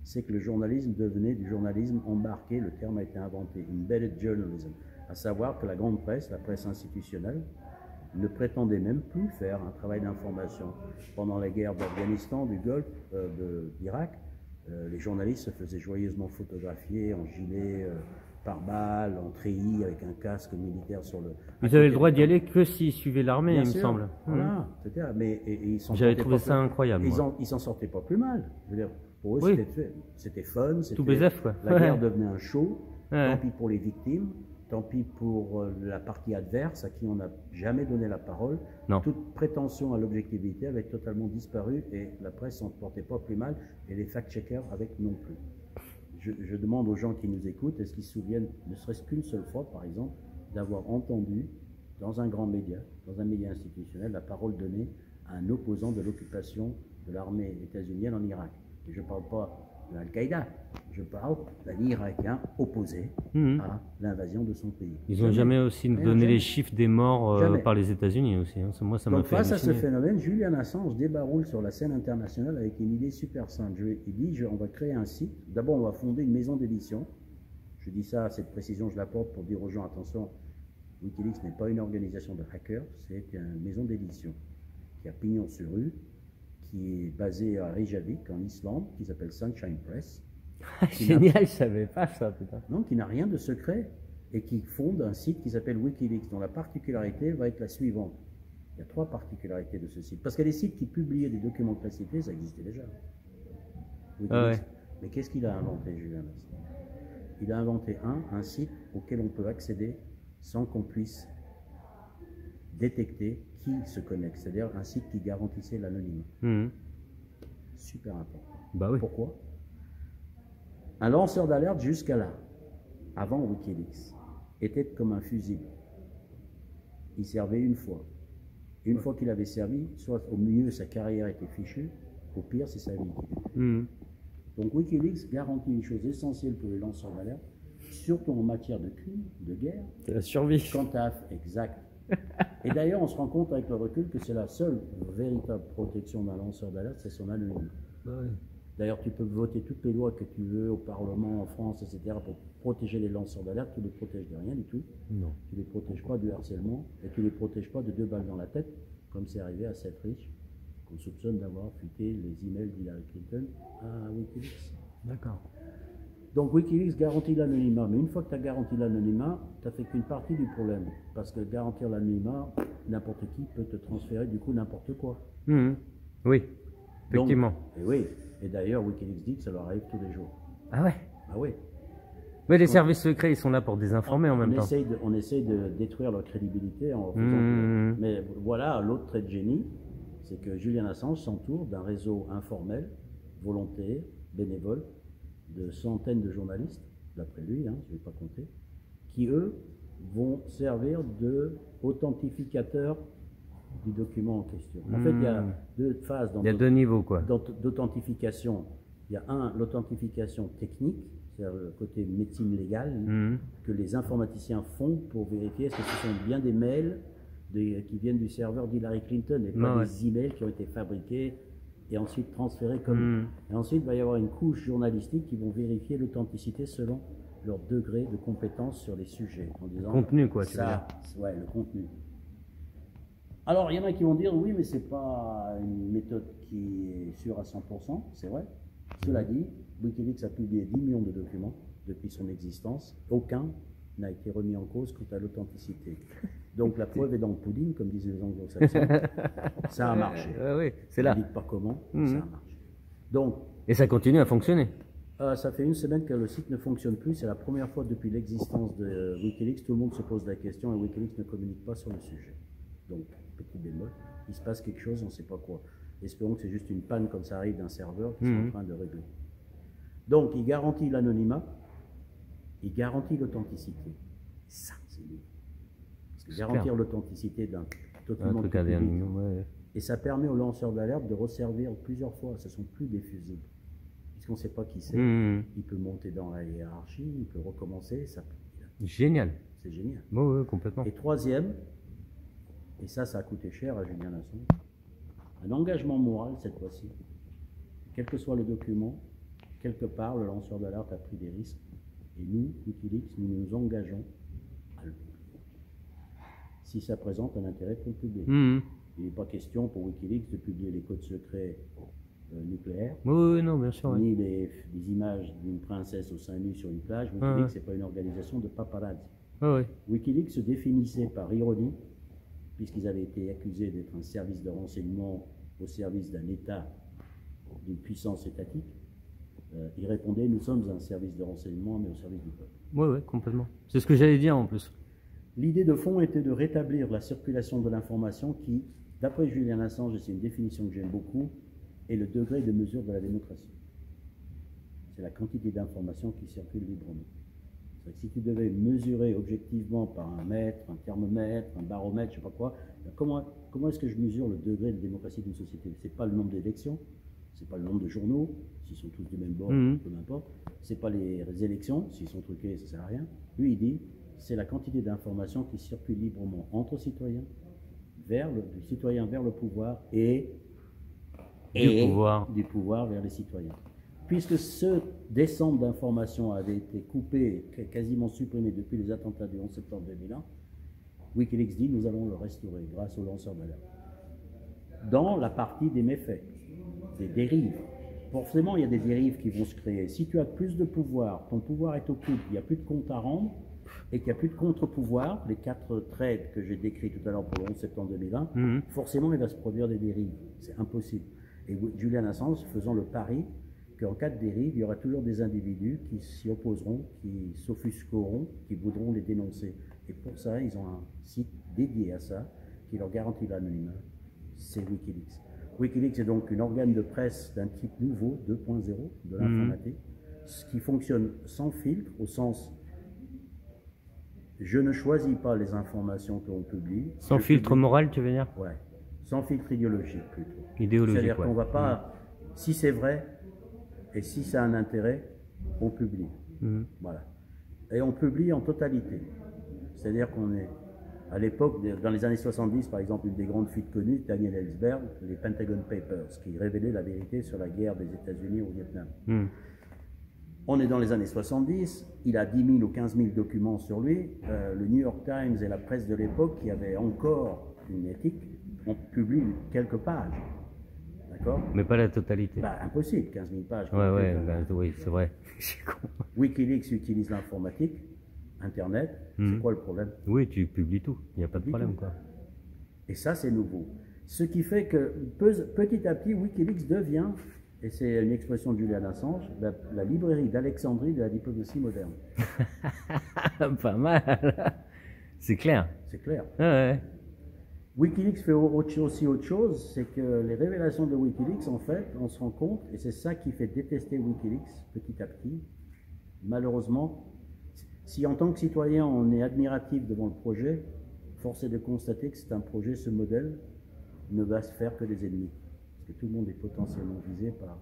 c'est que le journalisme devenait du journalisme embarqué, le terme a été inventé, embedded journalism, à savoir que la grande presse, la presse institutionnelle, ne prétendait même plus faire un travail d'information. Pendant la guerre d'Afghanistan, du Golfe, d'Irak, les journalistes se faisaient joyeusement photographier en gilet pare-balles, en treillis, avec un casque militaire sur le... Ils avaient le droit d'y aller que s'ils suivaient l'armée, il me semble. Voilà, mais j'avais trouvé ça incroyable. Ils s'en sortaient pas plus mal. Je veux dire, pour eux, c'était fun. Tout BZF, quoi. La guerre devenait un show. Tant pis pour les victimes. Tant pis pour la partie adverse à qui on n'a jamais donné la parole. Non. Toute prétention à l'objectivité avait totalement disparu et la presse s'en portait pas plus mal et les fact-checkers avec non plus. Je demande aux gens qui nous écoutent, est-ce qu'ils se souviennent, ne serait-ce qu'une seule fois par exemple, d'avoir entendu dans un grand média, dans un média institutionnel, la parole donnée à un opposant de l'occupation de l'armée états-unienne en Irak. Et je ne parle pas de Al-Qaïda, je parle d'un Irakien opposé à l'invasion de son pays. Ils n'ont jamais aussi donné les chiffres des morts par les États-Unis aussi. Hein. Moi, ça m'a fait face halluciner. À ce phénomène, Julian Assange débaroule sur la scène internationale avec une idée super simple. Il dit, on va créer un site. D'abord, on va fonder une maison d'édition. Je dis ça, cette précision, je l'apporte pour dire aux gens, attention, Wikileaks n'est pas une organisation de hackers, c'est une maison d'édition qui a pignon sur rue, qui est basée à Reykjavik, en Islande, qui s'appelle Sunshine Press. Génial, je savais pas ça, putain. Non, qui n'a rien de secret et qui fonde un site qui s'appelle Wikileaks, dont la particularité va être la suivante. Il y a 3 particularités de ce site. Parce que les sites qui publiaient des documents classifiés, ça existait déjà. Mais qu'est-ce qu'il a inventé, Julien Assange? Il a inventé un site auquel on peut accéder sans qu'on puisse détecter qui se connecte. C'est-à-dire un site qui garantissait l'anonymat. Super important. Bah oui. Pourquoi? Un lanceur d'alerte jusqu'à là, avant Wikileaks, était comme un fusible. Il servait une fois. Une fois qu'il avait servi, soit au mieux sa carrière était fichue, au pire c'est sa vie qui était. Donc Wikileaks garantit une chose essentielle pour les lanceurs d'alerte, surtout en matière de crime, de guerre. C'est la survie. Exact. Et d'ailleurs, on se rend compte avec le recul que c'est la seule véritable protection d'un lanceur d'alerte, c'est son anonymat. Ouais. D'ailleurs, tu peux voter toutes les lois que tu veux au Parlement, en France, etc., pour protéger les lanceurs d'alerte. Tu ne les protèges de rien du tout. Non. Tu ne les protèges pas du harcèlement et tu ne les protèges pas de 2 balles dans la tête, comme c'est arrivé à Seth Rich, qu'on soupçonne d'avoir fuité les emails d'Hillary Clinton à Wikileaks. D'accord. Donc Wikileaks garantit l'anonymat, mais une fois que tu as garanti l'anonymat, tu n'as fait qu'une partie du problème. Parce que garantir l'anonymat, n'importe qui peut te transférer du coup n'importe quoi. Oui, effectivement. Donc, et d'ailleurs Wikileaks dit que ça leur arrive tous les jours. Ah ouais? Ah oui. Mais les services secrets, ils sont là pour désinformer en même temps. On essaye de détruire leur crédibilité en faisant... Mais voilà, l'autre trait de génie, c'est que Julian Assange s'entoure d'un réseau informel, volontaire, bénévole, de centaines de journalistes, d'après lui, je ne vais pas compter, qui eux vont servir d'authentificateurs du document en question. En fait, il y a 2 phases. Il y a 2 niveaux, quoi. D'authentification. Il y a l'authentification technique, c'est-à-dire le côté médecine légale, que les informaticiens font pour vérifier est-ce que ce sont bien des mails qui viennent du serveur d'Hillary Clinton et pas des emails qui ont été fabriqués et ensuite transférés comme... Et ensuite, il va y avoir une couche journalistique qui vont vérifier l'authenticité selon leur degré de compétence sur les sujets. En disant, le contenu, quoi, tu veux dire. Ouais, le contenu. Alors, il y en a qui vont dire, oui, mais c'est pas une méthode qui est sûre à 100%, c'est vrai. Cela dit, Wikileaks a publié 10 millions de documents depuis son existence. Aucun n'a été remis en cause quant à l'authenticité. Donc la preuve est dans le pudding, comme disent les anglo-saxons. Ça a marché. Oui, c'est là. Je ne dis pas comment, ça a marché. Donc, et ça continue à fonctionner. Ça fait 1 semaine que le site ne fonctionne plus. C'est la première fois depuis l'existence de Wikileaks. Tout le monde se pose la question et Wikileaks ne communique pas sur le sujet. Donc, petit bémol, il se passe quelque chose, on ne sait pas quoi. Espérons que c'est juste une panne comme ça arrive d'un serveur qui sont en train de régler. Donc, il garantit l'anonymat, il garantit l'authenticité. Ça, c'est lui. Parce que garantir l'authenticité d'un document public, et ça permet aux lanceurs d'alerte de resservir plusieurs fois. Ce ne sont plus des fusibles. Puisqu'on ne sait pas qui c'est, il peut monter dans la hiérarchie, il peut recommencer. Génial. C'est génial. Oui, complètement. Et troisième, et ça a coûté cher à Julian Assange, un engagement moral cette fois-ci. Quel que soit le document, quelque part, le lanceur d'alerte a pris des risques. Et nous, Wikileaks, nous nous engageons à le publier. Si ça présente un intérêt pour le publier. Il n'est pas question pour Wikileaks de publier les codes secrets nucléaires. Oui, non, bien sûr. Ni des images d'une princesse au sein nu sur une plage. Wikileaks, c'est pas une organisation de paparazzi. Wikileaks se définissait par ironie, puisqu'ils avaient été accusés d'être un service de renseignement au service d'un État, d'une puissance étatique. Ils répondaient, nous sommes un service de renseignement, mais au service du peuple. Oui, complètement. C'est ce que j'allais dire en plus. L'idée de fond était de rétablir la circulation de l'information qui, d'après Julian Assange, et c'est une définition que j'aime beaucoup, est le degré de mesure de la démocratie. C'est la quantité d'informations qui circulent librement. C'est-à-dire que si tu devais mesurer objectivement par un mètre, un thermomètre, un baromètre, je ne sais pas quoi, comment est-ce que je mesure le degré de démocratie d'une société? Ce n'est pas le nombre d'élections, ce n'est pas le nombre de journaux, s'ils sont tous du même bord, peu importe. Ce n'est pas les élections, s'ils sont truqués, ça ne sert à rien. Lui, il dit, c'est la quantité d'informations qui circulent librement entre citoyens, du citoyen vers le pouvoir et du pouvoir vers les citoyens. Puisque ce descente d'informations avait été coupé, quasiment supprimé depuis les attentats du 11 septembre 2001, Wikileaks dit nous allons le restaurer grâce aux lanceurs d'alerte. Dans la partie des méfaits, des dérives. Forcément, il y a des dérives qui vont se créer. Si tu as plus de pouvoir, ton pouvoir est occulte, il n'y a plus de compte à rendre, et qu'il n'y a plus de contre-pouvoir, les 4 traits que j'ai décrits tout à l'heure pour le 11 septembre 2001, forcément, il va se produire des dérives. C'est impossible. Et Julian Assange faisant le pari qu'en cas de dérive, il y aura toujours des individus qui s'y opposeront, qui s'offusqueront, qui voudront les dénoncer. Et pour ça, ils ont un site dédié à ça, qui leur garantit l'anonymat. C'est Wikileaks. Wikileaks est donc un organe de presse d'un type nouveau, 2.0, de l'informatique, qui fonctionne sans filtre, au sens je ne choisis pas les informations que l'on publie. Sans filtre moral, tu veux dire? Ouais. Sans filtre idéologique, plutôt. Idéologique, c'est-à-dire qu'on ne va pas, si c'est vrai, et si ça a un intérêt, on publie. Voilà. Et on publie en totalité. C'est-à-dire qu'on est, à l'époque, dans les années 70, par exemple, une des grandes fuites connues, Daniel Ellsberg, les Pentagon Papers, qui révélaient la vérité sur la guerre des États-Unis au Vietnam. On est dans les années 70, il a 10 000 ou 15 000 documents sur lui. Le New York Times et la presse de l'époque, qui avait encore une éthique, ont publié quelques pages. D'accord? Mais pas la totalité. Impossible, 15 000 pages. Oui, c'est vrai. Wikileaks utilise l'informatique, Internet. C'est quoi le problème? Oui, tu publies tout. Il n'y a pas de problème, quoi. Et ça, c'est nouveau. Ce qui fait que petit à petit, Wikileaks devient, et c'est une expression de Julian Assange, la librairie d'Alexandrie de la diplomatie moderne. Pas mal. C'est clair. C'est clair. Ouais. Wikileaks fait aussi autre chose, c'est que les révélations de Wikileaks, en fait, on se rend compte, et c'est ça qui fait détester Wikileaks petit à petit, malheureusement, si en tant que citoyen on est admiratif devant le projet, force est de constater que c'est un projet, ce modèle ne va se faire que des ennemis. Parce que tout le monde est potentiellement visé par...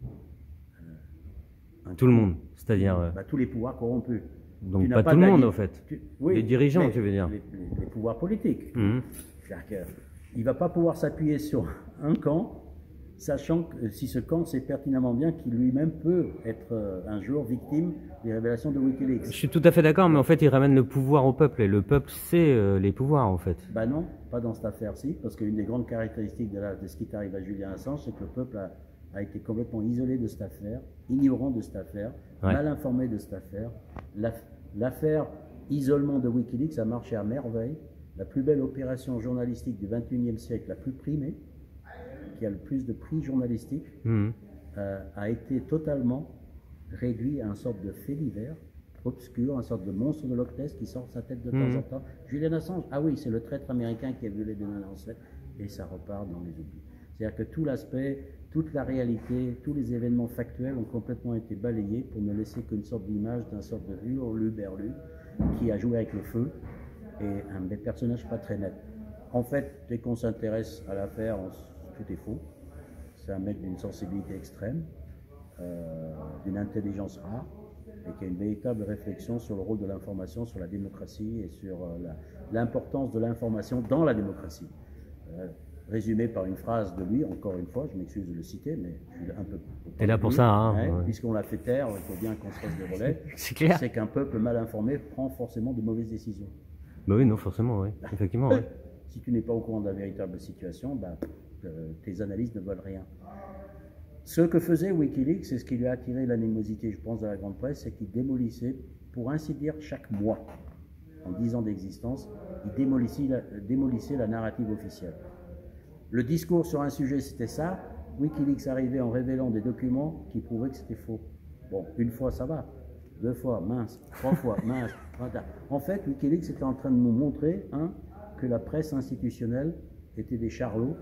tout le monde, c'est-à-dire... tous les pouvoirs corrompus. Donc pas tout le monde, en fait. Les dirigeants, tu veux dire. Les pouvoirs politiques. Il ne va pas pouvoir s'appuyer sur un camp, sachant que si ce camp sait pertinemment bien qu'il lui-même peut être un jour victime des révélations de Wikileaks. Je suis tout à fait d'accord, mais en fait, il ramène le pouvoir au peuple, et le peuple sait les pouvoirs, en fait. Non, pas dans cette affaire-ci, parce qu'une des grandes caractéristiques de ce qui arrive à Julian Assange, c'est que le peuple a été complètement isolé de cette affaire, ignorant de cette affaire, mal informé de cette affaire. L'affaire isolement de Wikileaks a marché à merveille. La plus belle opération journalistique du XXIe siècle, la plus primée, qui a le plus de prix journalistiques, a été totalement réduit à une sorte de fait divers, obscur, une sorte de monstre de Loch Ness qui sort sa tête de temps en temps. Julian Assange, oui, c'est le traître américain qui a violé des ancêtres, et ça repart dans les oublis. C'est-à-dire que tout l'aspect, toute la réalité, tous les événements factuels ont complètement été balayés pour ne laisser qu'une sorte d'image d'un sorte de hurluberlu qui a joué avec le feu, et un personnage pas très net. En fait, dès qu'on s'intéresse à l'affaire, tout est faux. C'est un mec d'une sensibilité extrême, d'une intelligence rare, et qui a une véritable réflexion sur le rôle de l'information, sur la démocratie et sur l'importance de l'information dans la démocratie. résumé par une phrase de lui, encore une fois, je m'excuse de le citer, mais je suis un peu... T'es là pour ça, hein. Ouais. Puisqu'on l'a fait taire, il faut bien qu'on se fasse des relais. C'est clair. C'est qu'un peuple mal informé prend forcément de mauvaises décisions. Bah oui, non, forcément, oui. Effectivement, oui. Si tu n'es pas au courant de la véritable situation, bah, tes analyses ne valent rien. Ce que faisait Wikileaks, c'est ce qui lui a attiré l'animosité, je pense, de la grande presse, c'est qu'il démolissait, pour ainsi dire, chaque mois, en 10 ans d'existence, il démolissait la narrative officielle. Le discours sur un sujet, c'était ça. Wikileaks arrivait en révélant des documents qui prouvaient que c'était faux. Bon, une fois, ça va. 2 fois, mince. 3 fois, mince. En fait, Wikileaks était en train de nous montrer, que la presse institutionnelle était des charlots,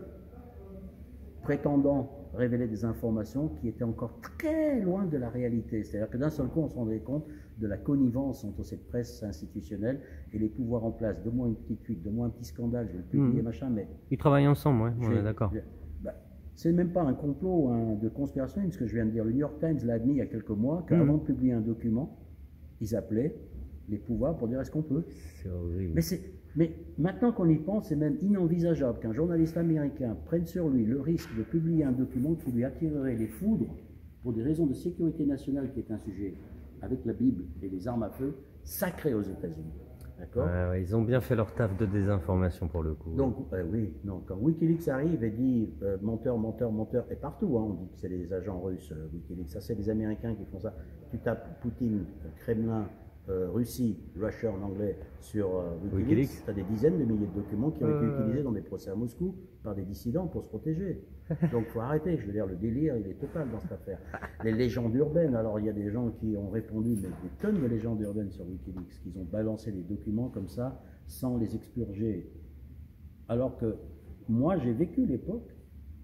prétendant révéler des informations qui étaient encore très loin de la réalité. C'est-à-dire que d'un seul coup, on se rendait compte de la connivence entre cette presse institutionnelle et les pouvoirs en place. Donne-moi une petite fuite, donne-moi un petit scandale, je vais le publier, machin, mais... Ils travaillent ensemble, ouais, on est d'accord. C'est même pas un complot de conspiration, ce que je viens de dire. Le New York Times l'a admis il y a quelques mois, qu'avant de publier un document, ils appelaient les pouvoirs pour dire est-ce qu'on peut. C'est horrible. Mais maintenant qu'on y pense, c'est même inenvisageable qu'un journaliste américain prenne sur lui le risque de publier un document qui lui attirerait les foudres pour des raisons de sécurité nationale, qui est un sujet avec la Bible et les armes à feu, sacré aux États-Unis. D'accord ? Ouais, ils ont bien fait leur taf de désinformation pour le coup. Donc, oui, non, quand Wikileaks arrive et dit menteur, menteur, menteur, et partout, on dit que c'est les agents russes, Wikileaks, ça c'est les Américains qui font ça. Tu tapes Poutine, Kremlin, Russie, Russia en anglais sur Wikileaks, tu as des dizaines de milliers de documents qui ont été utilisés dans des procès à Moscou par des dissidents pour se protéger. Donc il faut arrêter, je veux dire, le délire il est total dans cette affaire. Les légendes urbaines, alors il y a des gens qui ont répondu, mais des tonnes de légendes urbaines sur Wikileaks, qu'ils ont balancé des documents comme ça, sans les expurger. Alors que moi j'ai vécu l'époque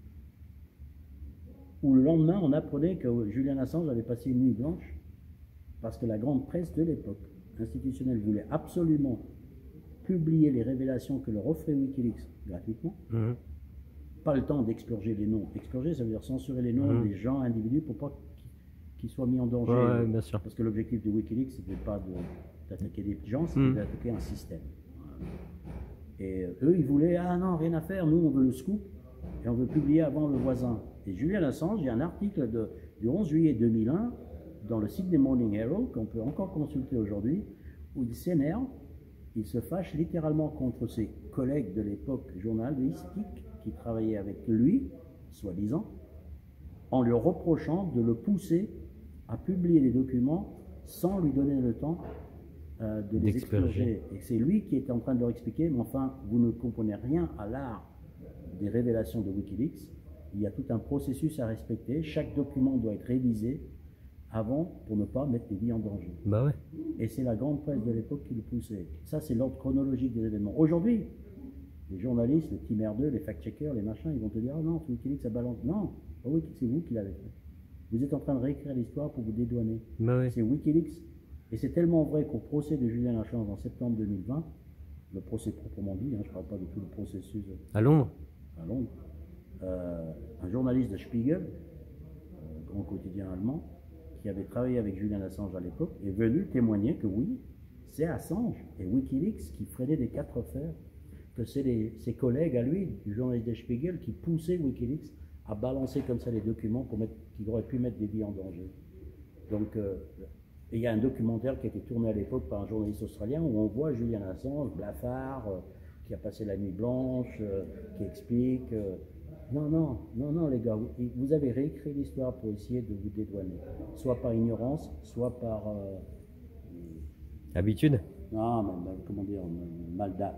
où le lendemain on apprenait que Julian Assange avait passé une nuit blanche, parce que la grande presse de l'époque institutionnelle voulait absolument publier les révélations que leur offrait Wikileaks gratuitement. Pas le temps d'expurger les noms. Expurger, ça veut dire censurer les noms des gens, individus, pour pas qu'ils soient mis en danger. Ouais, bien sûr. Parce que l'objectif de Wikileaks, c'était pas d'attaquer des gens, c'était d'attaquer un système. Et eux, ils voulaient, ah non, rien à faire, nous on veut le scoop, et on veut publier avant le voisin. Et Julian Assange, il y a un article du 11 juillet 2001, dans le site des Morning Herald, qu'on peut encore consulter aujourd'hui, où il s'énerve, il se fâche littéralement contre ses collègues de l'époque journalistiques qui travaillaient avec lui, soi-disant, en lui reprochant de le pousser à publier des documents sans lui donner le temps de les expurger. Et c'est lui qui était en train de leur expliquer, mais enfin, vous ne comprenez rien à l'art des révélations de Wikileaks. Il y a tout un processus à respecter, chaque document doit être révisé avant pour ne pas mettre des vies en danger. Bah ouais. Et c'est la grande presse de l'époque qui le poussait. Ça, c'est l'ordre chronologique des événements. Aujourd'hui, les journalistes, les petits merdeux, les fact-checkers, les machins, ils vont te dire « Ah non, Wikileaks, ça balance. » Non, c'est vous qui l'avez fait. Vous êtes en train de réécrire l'histoire pour vous dédouaner. Bah ouais. C'est Wikileaks. Et c'est tellement vrai qu'au procès de Julian Assange en septembre 2020, le procès proprement dit, je ne parle pas de tout le processus. À Londres. À Londres. Un journaliste de Spiegel, grand quotidien allemand, qui avait travaillé avec Julian Assange à l'époque, est venu témoigner que oui, c'est Assange et Wikileaks qui freinaient des 4 fers, que c'est ses collègues à lui, du journaliste de Spiegel, qui poussaient Wikileaks à balancer comme ça les documents qui auraient pu mettre des vies en danger. Donc, il y a un documentaire qui a été tourné à l'époque par un journaliste australien où on voit Julian Assange, blafard, qui a passé la nuit blanche, qui explique... Non, les gars, vous avez réécrit l'histoire pour essayer de vous dédouaner. Soit par ignorance, soit par... Habitude. Non, mais comment dire, mal d'âme.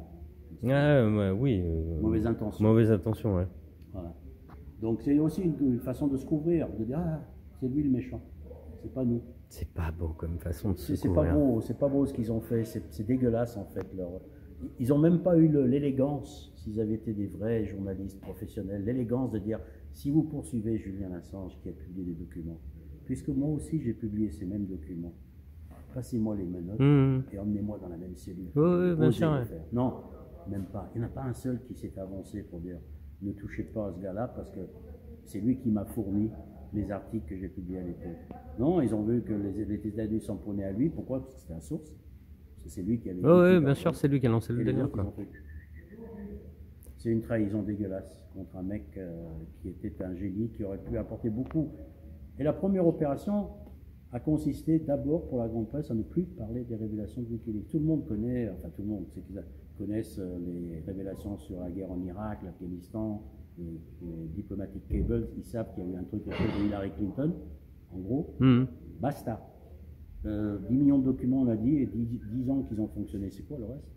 Oui. Mauvaise intention. Mauvaise intention, ouais. Voilà. Donc c'est aussi une façon de se couvrir, de dire, ah, c'est lui le méchant, c'est pas nous. C'est pas beau comme façon de se C'est couvrir. pas beau ce qu'ils ont fait, c'est dégueulasse en fait. Ils n'ont même pas eu l'élégance, s'ils avaient été des vrais journalistes professionnels, l'élégance de dire, si vous poursuivez Julian Assange qui a publié des documents, puisque moi aussi j'ai publié ces mêmes documents, passez-moi les menottes et emmenez-moi dans la même cellule. Oui, bien sûr. Ouais. Non, même pas. Il n'y en a pas un seul qui s'est avancé pour dire, ne touchez pas à ce gars-là parce que c'est lui qui m'a fourni les articles que j'ai publiés à l'époque. Non, ils ont vu que les États-Unis s'en prenaient à lui. Pourquoi? Parce que c'était la source. C'est lui qui avait... Oui, bien sûr, c'est lui qui a lancé le délire. C'est une trahison dégueulasse contre un mec qui était un génie, qui aurait pu apporter beaucoup. Et la première opération a consisté d'abord pour la grande presse à ne plus parler des révélations de Wikileaks. Tout le monde connaît, enfin tout le monde, ceux qui connaissent les révélations sur la guerre en Irak, l'Afghanistan, les diplomatic cables, ils savent qu'il y a eu un truc autour de Hillary Clinton, en gros. Basta. 10 millions de documents, on l'a dit, et 10 ans qu'ils ont fonctionné. C'est quoi le reste?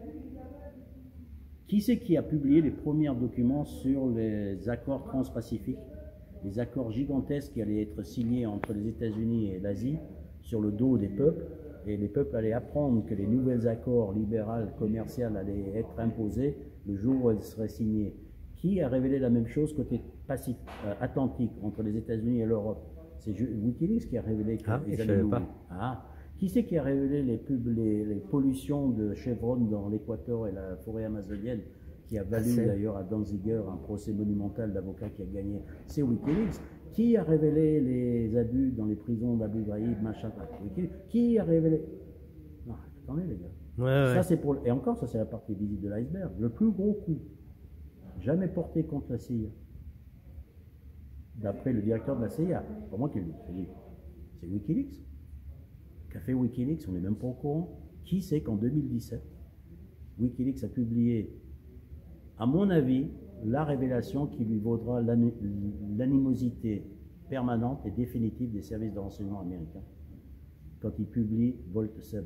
Qui c'est qui a publié les premiers documents sur les accords transpacifiques, les accords gigantesques qui allaient être signés entre les États-Unis et l'Asie sur le dos des peuples, et les peuples allaient apprendre que les nouveaux accords libéraux, commerciaux allaient être imposés le jour où ils seraient signés. Qui a révélé la même chose côté Atlantique, entre les États-Unis et l'Europe? C'est Wikileaks qui a révélé que les savais pas. Qui c'est qui a révélé les pollutions de Chevron dans l'Équateur et la forêt amazonienne, qui a valu d'ailleurs à Danziger un procès monumental d'avocat qui a gagné? C'est Wikileaks. Qui a révélé les abus dans les prisons d'Abu Ghraib, machin? Qui a révélé? Non, attendez les gars. Ça c'est pour, et encore ça c'est la partie visible de l'iceberg. Le plus gros coup jamais porté contre la CIA, d'après le directeur de la CIA, pas moi qui le dis, c'est Wikileaks. Qu'a fait Wikileaks? On n'est même pas au courant. Qui sait qu'en 2017, Wikileaks a publié, à mon avis, la révélation qui lui vaudra l'animosité permanente et définitive des services de renseignement américains, quand il publie Vault 7,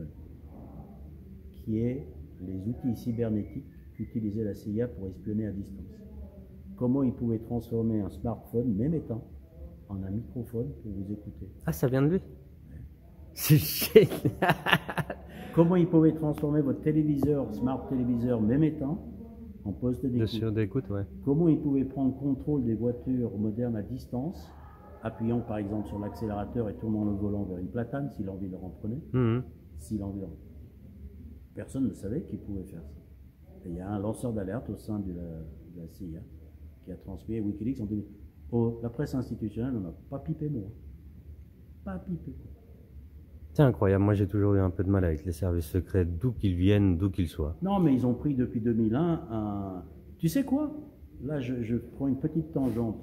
qui est les outils cybernétiques qu'utilisait la CIA pour espionner à distance. Comment il pouvait transformer un smartphone, même étant, en un microphone pour vous écouter. Ah, ça vient de lui? C'est génial. Comment il pouvait transformer votre téléviseur, smart téléviseur, même étant, en poste d'écoute. Comment il pouvait prendre contrôle des voitures modernes à distance, appuyant par exemple sur l'accélérateur et tournant le volant vers une platane, s'il a envie de le reprenait. S'il a envie de... Personne ne savait qu'il pouvait faire ça. Et il y a un lanceur d'alerte au sein de la CIA qui a transmis Wikileaks en 2000. La presse institutionnelle n'en a pas pipé mot. Pas pipé. C'est incroyable, moi j'ai toujours eu un peu de mal avec les services secrets, d'où qu'ils viennent, d'où qu'ils soient. Non, mais ils ont pris depuis 2001 un... Tu sais quoi? Là, je prends une petite tangente.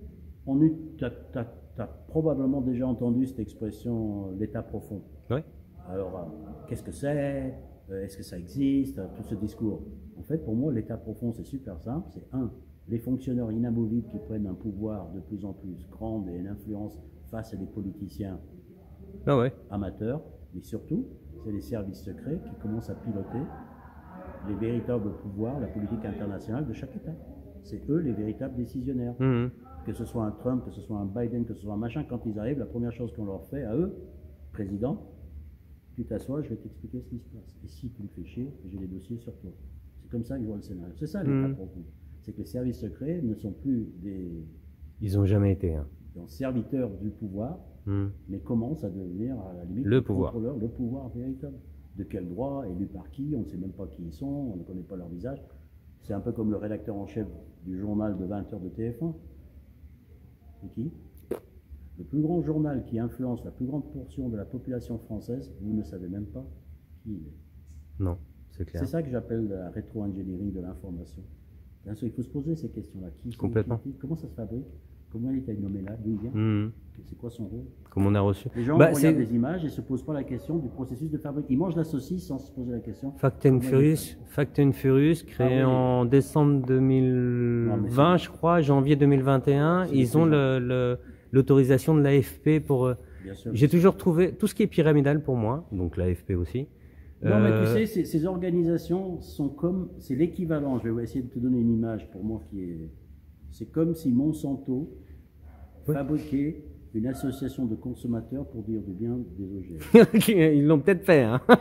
Tu as probablement déjà entendu cette expression l'état profond. Oui. Alors, qu'est-ce que c'est? Est-ce que ça existe? Tout ce discours. En fait, pour moi, l'état profond, c'est super simple. C'est les fonctionnaires inamovibles qui prennent un pouvoir de plus en plus grand et une influence face à des politiciens amateurs, mais surtout, c'est les services secrets qui commencent à piloter les véritables pouvoirs, la politique internationale de chaque État. C'est eux les véritables décisionnaires. Que ce soit un Trump, que ce soit un Biden, que ce soit un machin, quand ils arrivent, la première chose qu'on leur fait à eux, président, tu t'assois, je vais t'expliquer ce qui se passe. Et si tu me fais chier, j'ai des dossiers sur toi. C'est comme ça que je vois le scénario. C'est ça l'état profond. C'est que les services secrets ne sont plus des... Ils n'ont jamais été. Serviteurs du pouvoir, mais commencent à devenir, à la limite, le pouvoir. Le pouvoir véritable. De quel droit, élus par qui, on ne sait même pas qui ils sont, on ne connaît pas leur visage. C'est un peu comme le rédacteur en chef du journal de 20 heures de TF1. C'est qui? Le plus grand journal qui influence la plus grande portion de la population française, vous ne savez même pas qui il est. Non, c'est clair. C'est ça que j'appelle la rétro-engineering de l'information. Bien sûr, il faut se poser ces questions-là. Complètement. Comment ça se fabrique? Comment il est nommé là? D'où il vient? C'est quoi son rôle? Comment on a reçu? Les gens regardent des images et ne se posent pas la question du processus de fabrique. Ils mangent la saucisse sans se poser la question. Fact and Furious, créé en décembre 2020, je crois, janvier 2021. Ils ont l'autorisation de l'AFP pour... J'ai toujours trouvé tout ce qui est pyramidal pour moi, donc l'AFP aussi. Non, mais tu sais, ces organisations sont comme... C'est l'équivalent, je vais essayer de te donner une image pour moi qui est... C'est comme si Monsanto fabriquait une association de consommateurs pour dire du bien des OGM. Ils l'ont peut-être fait, hein.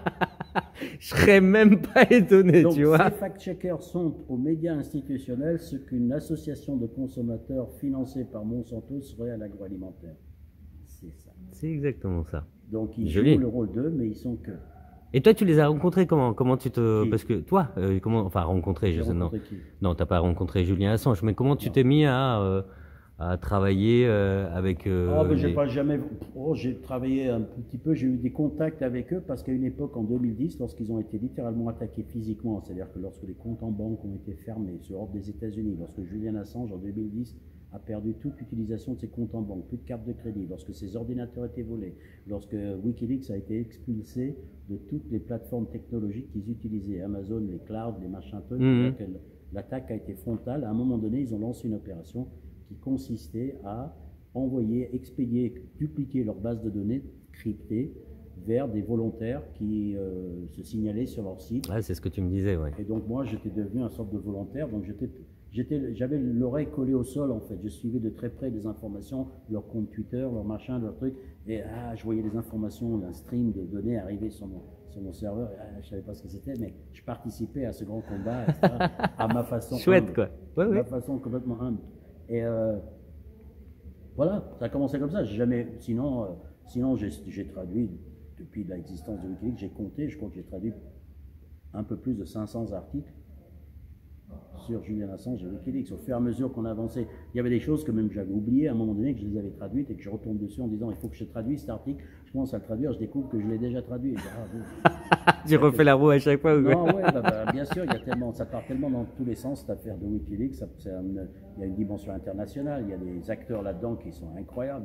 Je serais même pas étonné, donc, tu vois. Ces fact-checkers sont aux médias institutionnels ce qu'une association de consommateurs financée par Monsanto serait à l'agroalimentaire. C'est ça. C'est exactement ça. Donc ils jouent le rôle d'eux, mais ils sont que... Et toi, tu les as rencontrés comment? Comment tu te... Parce que toi, comment... Enfin, rencontré, je sais, non. Non, t'as pas rencontré Julien Assange, mais comment tu t'es mis à à travailler avec Oh, mais j'ai les... pas jamais. Oh, j'ai travaillé un petit peu, j'ai eu des contacts avec eux parce qu'à une époque, en 2010, lorsqu'ils ont été littéralement attaqués physiquement, c'est-à-dire que lorsque les comptes en banque ont été fermés sur ordre des États-Unis, lorsque Julian Assange en 2010 a perdu toute utilisation de ses comptes en banque, plus de carte de crédit, lorsque ses ordinateurs étaient volés, lorsque Wikileaks a été expulsé de toutes les plateformes technologiques qu'ils utilisaient, Amazon, les clouds, les machins trucs, l'attaque a été frontale. À un moment donné, ils ont lancé une opération qui consistait à envoyer, expédier, dupliquer leur base de données cryptée vers des volontaires qui se signalaient sur leur site. Ah, c'est ce que tu me disais, ouais. Et donc moi, j'étais devenu un sorte de volontaire, donc j'avais l'oreille collée au sol en fait. Je suivais de très près les informations, leur compte Twitter, leur machin, leur truc, et je voyais les informations d'un stream de données arriver sur mon serveur. Et, je savais pas ce que c'était, mais je participais à ce grand combat, etc., à ma façon. Chouette, humble, quoi. Ouais, à ouais. ma façon complètement humble. Et voilà, ça a commencé comme ça. Sinon j'ai traduit depuis l'existence de Wikileaks, j'ai compté, je crois que j'ai traduit un peu plus de 500 articles sur Julian Assange et Wikileaks. Au fur et à mesure qu'on avançait, il y avait des choses que même j'avais oubliées à un moment donné, que je les avais traduites et que je retombe dessus en disant il faut que je traduise cet article. Je commence à le traduire, je découvre que je l'ai déjà traduit. Et je dis, Tu refais la roue à chaque fois ou quoi? non, ouais, bien sûr, ça part tellement dans tous les sens cette affaire de Wikileaks. Il y a une dimension internationale, il y a des acteurs là-dedans qui sont incroyables,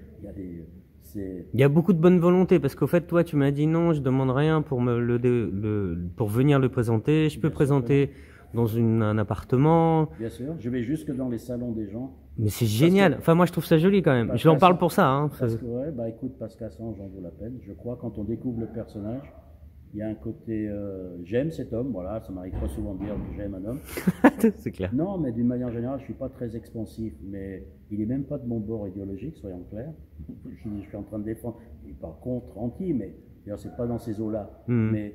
Il y a beaucoup de bonne volonté parce qu'au fait, toi, tu m'as dit non, je demande rien pour pour venir le présenter. Je peux présenter dans un appartement. Bien sûr, je vais jusque dans les salons des gens. Mais c'est génial. Enfin, moi, je trouve ça joli quand même. Je l'en parle pour ça. Hein. Parce que, ouais, bah écoute, parce qu'Assange en vaut la peine. Je crois quand on découvre le personnage, il y a un côté j'aime cet homme, voilà, ça m'arrive pas souvent de dire que j'aime un homme. C'est clair. Non, mais d'une manière générale, je suis pas très expansif, mais il est même pas de mon bord idéologique, soyons clairs. Je suis en train de défendre, il par contre anti, mais c'est pas dans ces eaux-là. Mais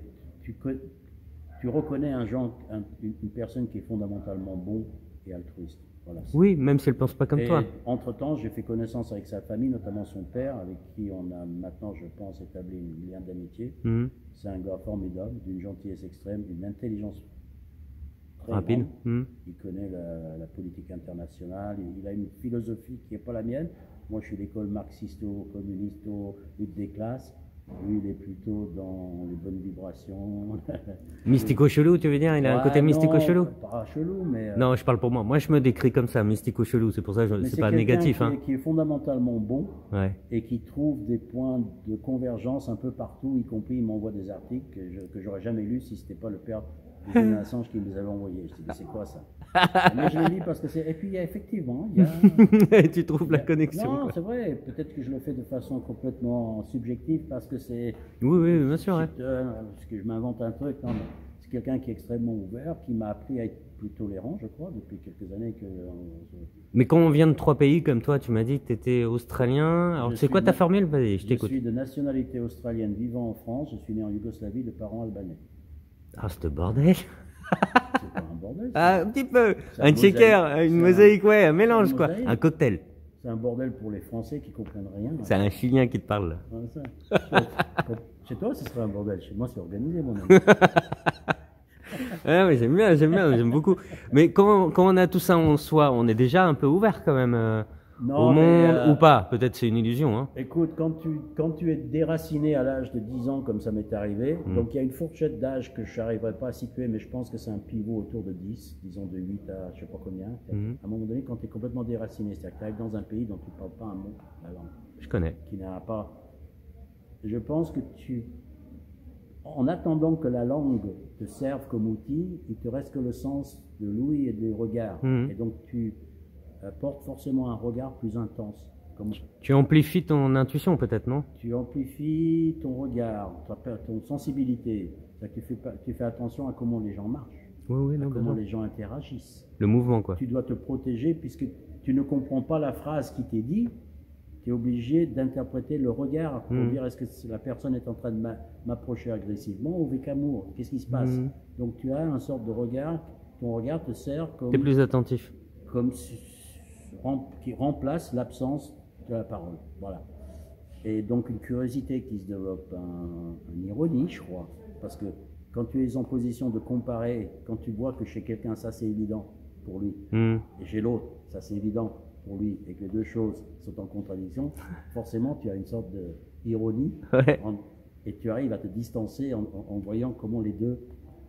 tu reconnais une personne qui est fondamentalement bon et altruiste. Voilà. Oui, même si elle pense pas comme toi. Entre-temps, j'ai fait connaissance avec sa famille, notamment son père, avec qui on a maintenant, je pense, établi un lien d'amitié. C'est un gars formidable, d'une gentillesse extrême, d'une intelligence très rapide. Il connaît la politique internationale, il a une philosophie qui n'est pas la mienne. Moi, je suis l'école marxisto-communisto, lutte des classes. Lui, il est plutôt dans les bonnes vibrations. Mystico-chelou, tu veux dire? Il a un côté mystico-chelou? Pas chelou, mais... Non, je parle pour moi. Moi, je me décris comme ça, mystico-chelou. C'est pour ça que c'est pas négatif. Qui est fondamentalement bon, ouais. Et qui trouve des points de convergence un peu partout, y compris il m'envoie des articles que j'aurais jamais lus si c'était pas le père de Julian Assange qui me les avait envoyés. Je me suis dit, c'est quoi ça? Mais je les lis parce que c'est... Et puis, il y a effectivement... Tu trouves la connexion. Non, c'est vrai. Peut-être que je le fais de façon complètement subjective parce que c'est... Oui, bien sûr. Ouais. Parce que je m'invente un truc. Non, mais c'est quelqu'un qui est extrêmement ouvert, qui m'a appris à être plus tolérant, je crois, depuis quelques années que... Mais quand on vient de 3 pays comme toi, tu m'as dit que tu étais australien. Alors, c'est quoi ta formule? Vas-y, je t'écoute. Je suis de nationalité australienne vivant en France. Je suis né en Yougoslavie de parents albanais. Ah, c'est bordel. C'est pas un bordel. Ah, un petit peu. Un checker, une mosaïque, ouais, un mélange, quoi. Un cocktail. C'est un bordel pour les Français qui comprennent rien. C'est un Chilien qui te parle. Chez toi, ce serait un bordel. Chez moi, c'est organisé, mon ami. Ah, mais j'aime bien, j'aime beaucoup. Mais quand on a tout ça en soi, on est déjà un peu ouvert quand même au monde, ou pas. Peut-être c'est une illusion. Hein. Écoute, quand tu es déraciné à l'âge de 10 ans, comme ça m'est arrivé, donc il y a une fourchette d'âge que je n'arriverai pas à situer, mais je pense que c'est un pivot autour de 10, disons de 8 à je ne sais pas combien. À un moment donné, quand tu es complètement déraciné, c'est-à-dire que tu arrives dans un pays dont tu ne parles pas un mot, la langue. Je connais. Qui n'a pas... Je pense que en attendant que la langue te serve comme outil, il te reste que le sens de l'ouïe et des regards. Et donc tu portes forcément un regard plus intense. Tu amplifies ton intuition peut-être, non? Tu amplifies ton regard, ton sensibilité. Tu fais attention à comment les gens marchent, comment les gens interagissent. Le mouvement, quoi. Tu dois te protéger puisque tu ne comprends pas la phrase qui t'est dite. Tu es obligé d'interpréter le regard pour dire est-ce que la personne est en train de m'approcher agressivement ou avec amour. Qu'est-ce qui se passe? Donc tu as une sorte de regard, ton regard te sert comme... Tu es plus attentif. Qui remplace l'absence de la parole. Voilà. Et donc une curiosité qui se développe, une ironie, je crois. Parce que quand tu es en position de comparer, quand tu vois que chez quelqu'un ça c'est évident pour lui, et chez l'autre ça c'est évident, pour lui et que les deux choses sont en contradiction, forcément tu as une sorte d'ironie Ouais. et tu arrives à te distancer en voyant comment les deux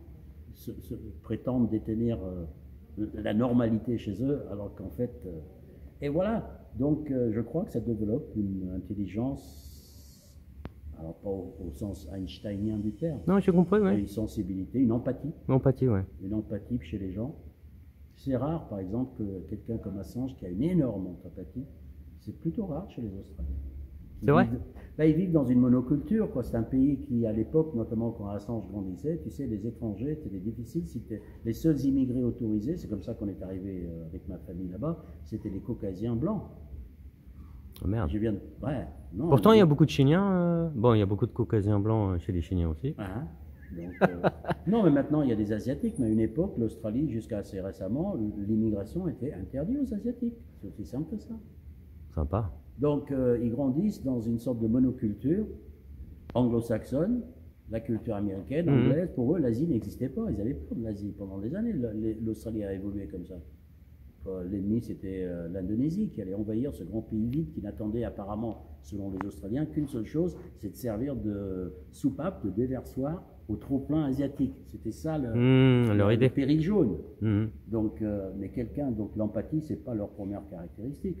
prétendent détenir la normalité chez eux, alors qu'en fait... et voilà, donc je crois que ça développe une intelligence, alors pas au sens einsteinien du terme, Non, j'ai compris, mais ouais. une sensibilité, une empathie Ouais. une empathie chez les gens. C'est rare, par exemple, que quelqu'un comme Assange, qui a une énorme empathie, c'est plutôt rare chez les Australiens. C'est vrai? Ils vivent dans une monoculture, quoi. C'est un pays qui, à l'époque, notamment quand Assange grandissait, tu sais, les étrangers, c'était difficile. C'était les seuls immigrés autorisés, c'est comme ça qu'on est arrivé avec ma famille là-bas, c'était les Caucasiens blancs. Oh, merde. Je viens de... Ouais, non, Pourtant, il y a beaucoup de Chiliens. Bon, il y a beaucoup de Caucasiens blancs chez les Chiliens aussi. Hein, donc, non, mais maintenant il y a des Asiatiques, mais à une époque, l'Australie, jusqu'à assez récemment, l'immigration était interdite aux Asiatiques. C'est aussi simple que ça. Sympa. Donc, ils grandissent dans une sorte de monoculture anglo-saxonne, la culture américaine, anglaise. Pour eux, l'Asie n'existait pas. Ils avaient peur de l'Asie pendant des années. L'Australie a évolué comme ça. L'ennemi, c'était l'Indonésie qui allait envahir ce grand pays vide qui n'attendait apparemment, selon les Australiens, qu'une seule chose, c'est de servir de soupape, de déversoir au trop-plein asiatique. C'était ça leur idée. Le péril jaune. Donc, mais donc l'empathie, c'est pas leur première caractéristique.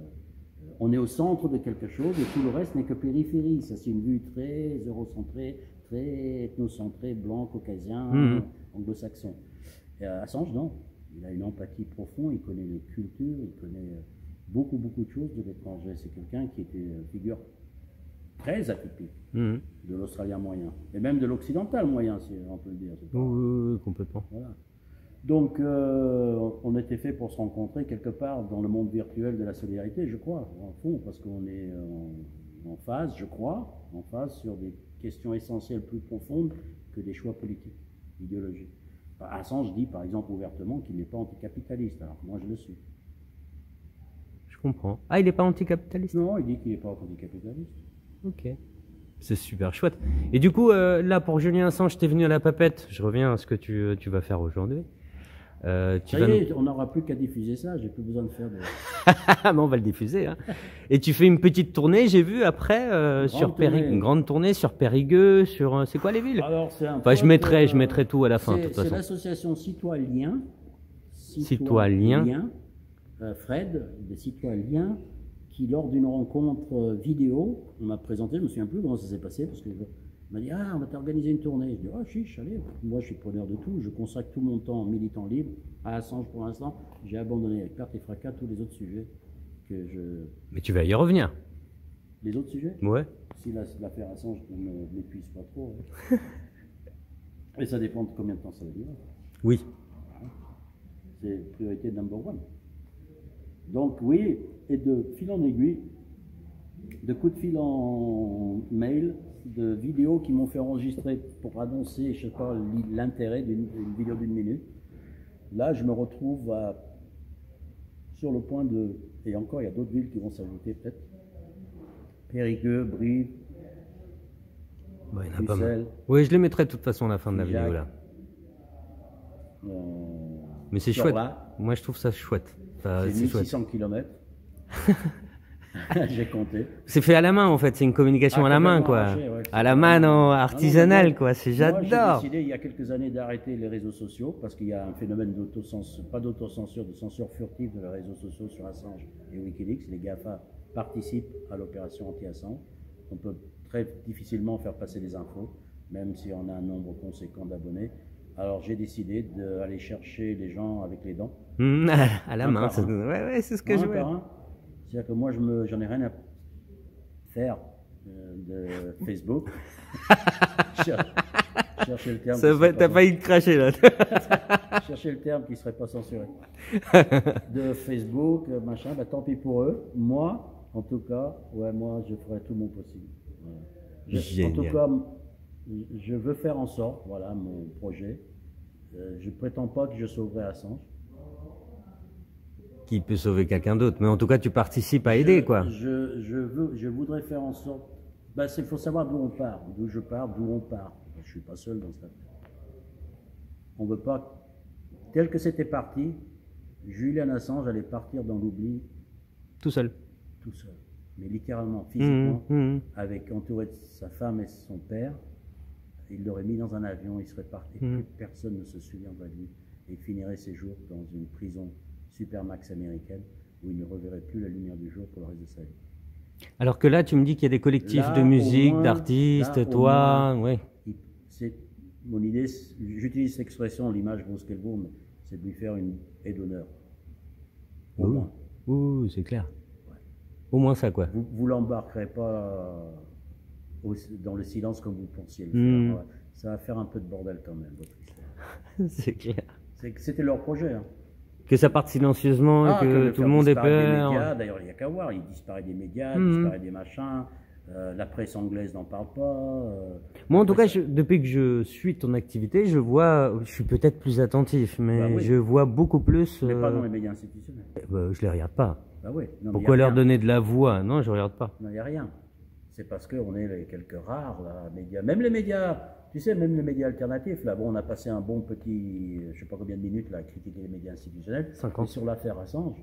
On est au centre de quelque chose et tout le reste n'est que périphérie. Ça, c'est une vue très eurocentrée, très ethnocentrée, blanc, caucasien, anglo-saxon. Et Assange, non. Il a une empathie profonde, il connaît les cultures, il connaît beaucoup de choses de l'étranger. C'est quelqu'un qui était une figure très atypique de l'Australien moyen, et même de l'Occidental moyen, si on peut le dire. Oui, complètement. Voilà. Donc, on était fait pour se rencontrer quelque part dans le monde virtuel de la solidarité, je crois, en fond, parce qu'on est en phase, je crois, en phase sur des questions essentielles plus profondes que des choix politiques, idéologiques. Assange dit par exemple ouvertement qu'il n'est pas anticapitaliste, alors que moi je le suis. Je comprends. Ah, il n'est pas anticapitaliste? Non, il dit qu'il n'est pas anticapitaliste. Ok. C'est super chouette. Et du coup, là, pour Julien Assange, t'es venu à la papette. Je reviens à ce que tu vas faire aujourd'hui. Ça y est, on n'aura plus qu'à diffuser ça, j'ai plus besoin de faire de... Mais on va le diffuser. Hein. Et tu fais une petite tournée, j'ai vu, après, une grande tournée sur Périgueux, sur... c'est quoi les villes? Alors, c'est un enfin, je mettrai tout à la fin, de toute façon. C'est l'association Citoyen. Fred, des Citoyens, qui, lors d'une rencontre vidéo, on m'a présenté, je me souviens plus comment ça s'est passé, parce que... Il m'a dit, ah, on va t'organiser une tournée. Je dis, oh, chiche, allez. Moi, je suis preneur de tout. Je consacre tout mon temps en militant libre. À Assange, pour l'instant, j'ai abandonné avec perte et fracas tous les autres sujets que je... Mais tu vas y revenir. Les autres sujets? Ouais. Si l'affaire Assange ne m'épuise pas trop. Ouais. Et ça dépend de combien de temps ça va durer. Oui. C'est priorité number one. Donc, oui, et de fil en aiguille, de coups de fil en mail, de vidéos qui m'ont fait enregistrer pour annoncer, je sais pas, l'intérêt d'une vidéo d'1 minute. Là, je me retrouve sur le point de... Et encore, il y a d'autres villes qui vont s'ajouter peut-être. Périgueux, Brive, bah, il y en a pas Bruxelles. mal. Oui, je les mettrai de toute façon à la fin de la vidéo là. Mais c'est chouette. Moi, je trouve ça chouette. C'est 1600 km. J'ai compté. C'est fait à la main en fait, c'est une communication à la main quoi. Ouais, à la main, artisanale quoi, j'adore. Moi j'ai décidé il y a quelques années d'arrêter les réseaux sociaux parce qu'il y a un phénomène d'autocensure, pas d'autocensure, de censure furtive de les réseaux sociaux sur Assange et Wikileaks. Les GAFA participent à l'opération anti-Assange. On peut très difficilement faire passer des infos, même si on a un nombre conséquent d'abonnés. Alors j'ai décidé d'aller chercher les gens avec les dents. À la main, ouais, c'est ce que je veux. C'est-à-dire que moi, j'en ai rien à faire de Facebook. Chercher le terme. T'as failli te cracher là. Chercher le terme qui ne serait pas censuré. De Facebook, machin, bah, tant pis pour eux. Moi, en tout cas, moi, je ferai tout mon possible. En tout cas, je veux faire en sorte, voilà mon projet. Je ne prétends pas que je sauverai Assange. Qui peut sauver quelqu'un d'autre, mais en tout cas tu participes à aider quoi. Je voudrais faire en sorte, il faut savoir d'où on part, d'où je pars, d'où on part. Je suis pas seul dans cette affaire. On veut pas, tel que c'était parti, Julian Assange allait partir dans l'oubli Tout seul. tout seul. Mais littéralement, Mmh, physiquement, mmh. avec entouré de sa femme et son père, il l'aurait mis dans un avion, il serait parti, Mmh. plus personne ne se souviendrait de lui, et il finirait ses jours dans une prison supermax américaine, où il ne reverrait plus la lumière du jour pour le reste de sa vie. Alors que là, tu me dis qu'il y a des collectifs Là, de au musique, moins, d'artistes, là, au toi, ouais. Mon idée, j'utilise l'expression, l'image vaut ce qu'elle vaut, mais c'est de lui faire une aide d'honneur. Au moins. Ouh, c'est clair. Ouais. Au moins ça, quoi. Vous l'embarquerez pas dans le silence comme vous pensiez le faire. Mmh. Ouais. Ça va faire un peu de bordel quand même, votre histoire. C'est clair. C'était leur projet. Hein. Que ça parte silencieusement et que tout le monde ait peur. D'ailleurs, il n'y a qu'à voir, il disparaît des médias, Mmh. il disparaît des machins. La presse anglaise n'en parle pas. Moi, en tout cas, depuis que je suis ton activité, je suis peut-être plus attentif, mais Bah oui. je vois beaucoup plus. Mais pas dans les médias institutionnels. Je les regarde pas. Bah oui. Non, Pourquoi leur donner de la voix? Non, je regarde pas. Non, il n'y a rien. C'est parce qu'on est les quelques rares, là, médias. Même les médias, tu sais, même les médias alternatifs, là, bon, on a passé un bon petit, je sais pas combien de minutes, là, à critiquer les médias institutionnels. 50. Et sur l'affaire Assange,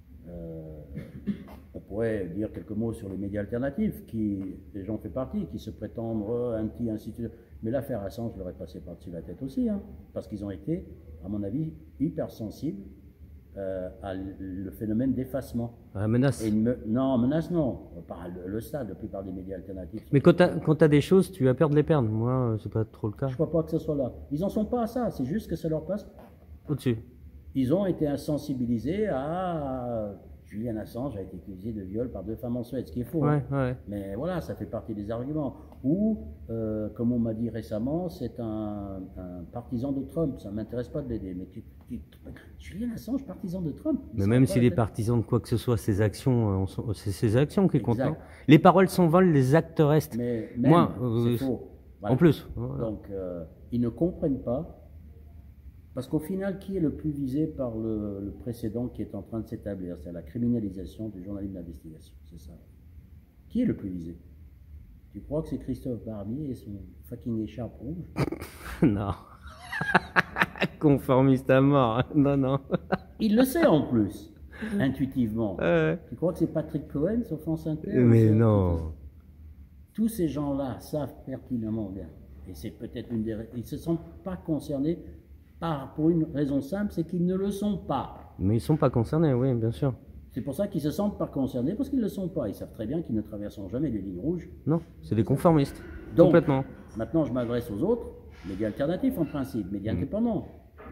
on pourrait dire quelques mots sur les médias alternatifs, les gens font partie, qui se prétendent anti-institutionnels. Mais l'affaire Assange leur est passée par-dessus la tête aussi, hein, parce qu'ils ont été, à mon avis, hypersensibles à le phénomène d'effacement. À la menace. Non, menace non. Par le stade, la plupart des médias alternatifs. Mais quand tu as des choses, tu as peur de les perdre. Moi, c'est pas trop le cas. Je crois pas que ce soit là. Ils en sont pas à ça, c'est juste que ça leur passe Au-dessus. Ils ont été insensibilisés à... Julian Assange a été accusé de viol par 2 femmes en Suède, ce qui est faux. Ouais, hein. ouais. Mais voilà, ça fait partie des arguments. Ou, comme on m'a dit récemment, c'est un partisan de Trump. Ça ne m'intéresse pas de l'aider. Mais Julian Assange, partisan de Trump. Mais même s'il est partisan de quoi que ce soit, ses actions, c'est ses actions qui comptent. Exact. Les paroles s'envolent, les actes restent. Mais même, moi, c'est faux. Voilà. En plus. Voilà. Donc, ils ne comprennent pas. Parce qu'au final, qui est le plus visé par le précédent qui est en train de s'établir? C'est la criminalisation du journalisme d'investigation, c'est ça. Qui est le plus visé? Tu crois que c'est Christophe Barbier et son fucking écharpe rouge? Non. Conformiste à mort. Non, non. Il le sait en plus, intuitivement. Tu crois que c'est Patrick Cohen sur France Inter? Mais non. Tous ces gens-là savent pertinemment bien. Et c'est peut-être une des... Ils ne se sentent pas concernés pour une raison simple, c'est qu'ils ne le sont pas. Mais ils ne sont pas concernés, oui, bien sûr. C'est pour ça qu'ils se sentent pas concernés, parce qu'ils ne le sont pas. Ils savent très bien qu'ils ne traverseront jamais les lignes rouges. Non, c'est des conformistes. Donc, complètement. Maintenant, je m'adresse aux autres, médias alternatifs en principe, médias indépendants.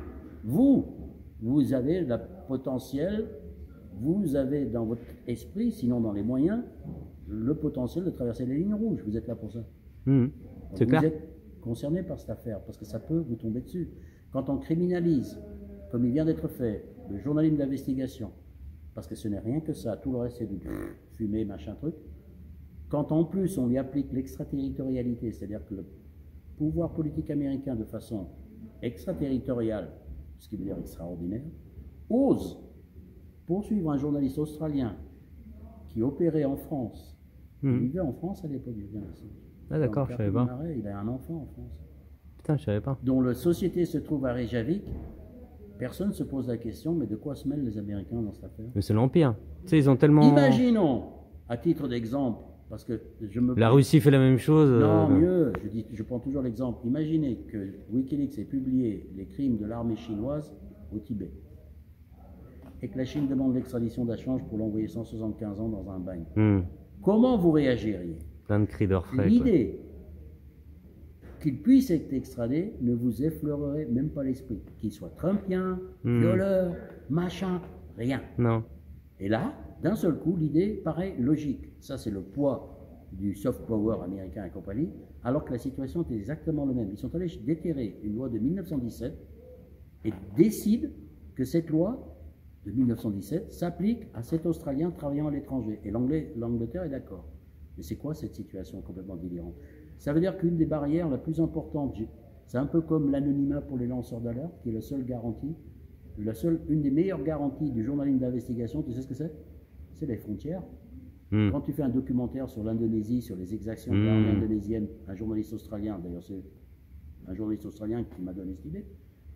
Vous avez le potentiel, vous avez dans votre esprit, sinon dans les moyens, le potentiel de traverser les lignes rouges. Vous êtes là pour ça. C'est clair. Vous êtes concerné par cette affaire, parce que ça peut vous tomber dessus. Quand on criminalise, comme il vient d'être fait, le journalisme d'investigation, parce que ce n'est rien que ça, tout le reste c'est du fumée, machin truc, quand en plus on lui applique l'extraterritorialité, c'est-à-dire que le pouvoir politique américain de façon extraterritoriale, ce qui veut dire extraordinaire, ose poursuivre un journaliste australien qui opérait en France, il vivait en France à l'époque, Julian Assange. Ah d'accord, je savais pas. Il a un enfant en France. Putain, je savais pas. Dont la société se trouve à Reykjavik, personne ne se pose la question, mais de quoi se mêlent les Américains dans cette affaire? Mais c'est l'Empire. Tu sais, ils ont tellement... Imaginons, à titre d'exemple, parce que La Russie fait la même chose. Non, mieux, je prends toujours l'exemple. Imaginez que Wikileaks ait publié les crimes de l'armée chinoise au Tibet, et que la Chine demande l'extradition d'Assange pour l'envoyer 175 ans dans un bagne. Comment vous réagiriez? Plein de cris d'orfraie. L'idée qu'il puisse être extradé ne vous effleurerait même pas l'esprit. Qu'il soit trumpien, violeur, machin, rien. Non. Et là, d'un seul coup, l'idée paraît logique. Ça, c'est le poids du soft power américain et compagnie, alors que la situation est exactement la même. Ils sont allés déterrer une loi de 1917 et décident que cette loi de 1917 s'applique à cet Australien travaillant à l'étranger. Et l'Angleterre est d'accord. Mais c'est quoi cette situation complètement délirante? Ça veut dire qu'une des barrières la plus importante, c'est un peu comme l'anonymat pour les lanceurs d'alerte, qui est la seule garantie, une des meilleures garanties du journalisme d'investigation, tu sais ce que c'est? C'est les frontières. Quand tu fais un documentaire sur l'Indonésie, sur les exactions de l'armée indonésienne, un journaliste australien, d'ailleurs c'est un journaliste australien qui m'a donné cette idée,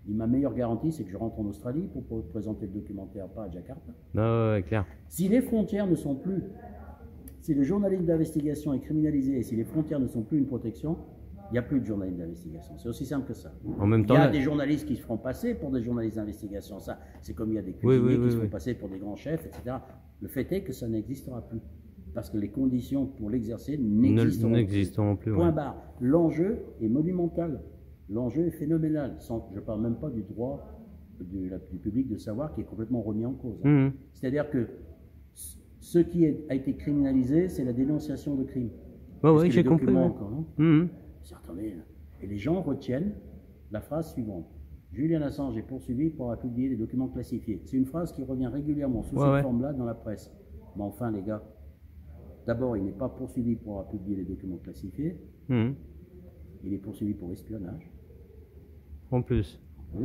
Il dit, ma meilleure garantie, c'est que je rentre en Australie pour présenter le documentaire, pas à Jakarta. Non, ouais, clair. Si les frontières ne sont plus, si le journalisme d'investigation est criminalisé et si les frontières ne sont plus une protection, il n'y a plus de journalisme d'investigation. C'est aussi simple que ça. En même temps, il y a des journalistes qui se feront passer pour des journalistes d'investigation. Ça, c'est comme il y a des cuisiniers qui se font passer pour des grands chefs, etc. Le fait est que ça n'existera plus. Parce que les conditions pour l'exercer n'existeront plus. Point barre. L'enjeu est monumental. L'enjeu est phénoménal. Je ne parle même pas du droit du public de savoir qui est complètement remis en cause. C'est-à-dire que ce qui a été criminalisé, c'est la dénonciation de crimes. Oui, j'ai compris. Attendez, et les gens retiennent la phrase suivante. Julian Assange est poursuivi pour avoir publié des documents classifiés. C'est une phrase qui revient régulièrement sous cette forme-là dans la presse. Mais enfin, les gars, d'abord, il n'est pas poursuivi pour avoir publié des documents classifiés. Il est poursuivi pour espionnage. En plus. Oui.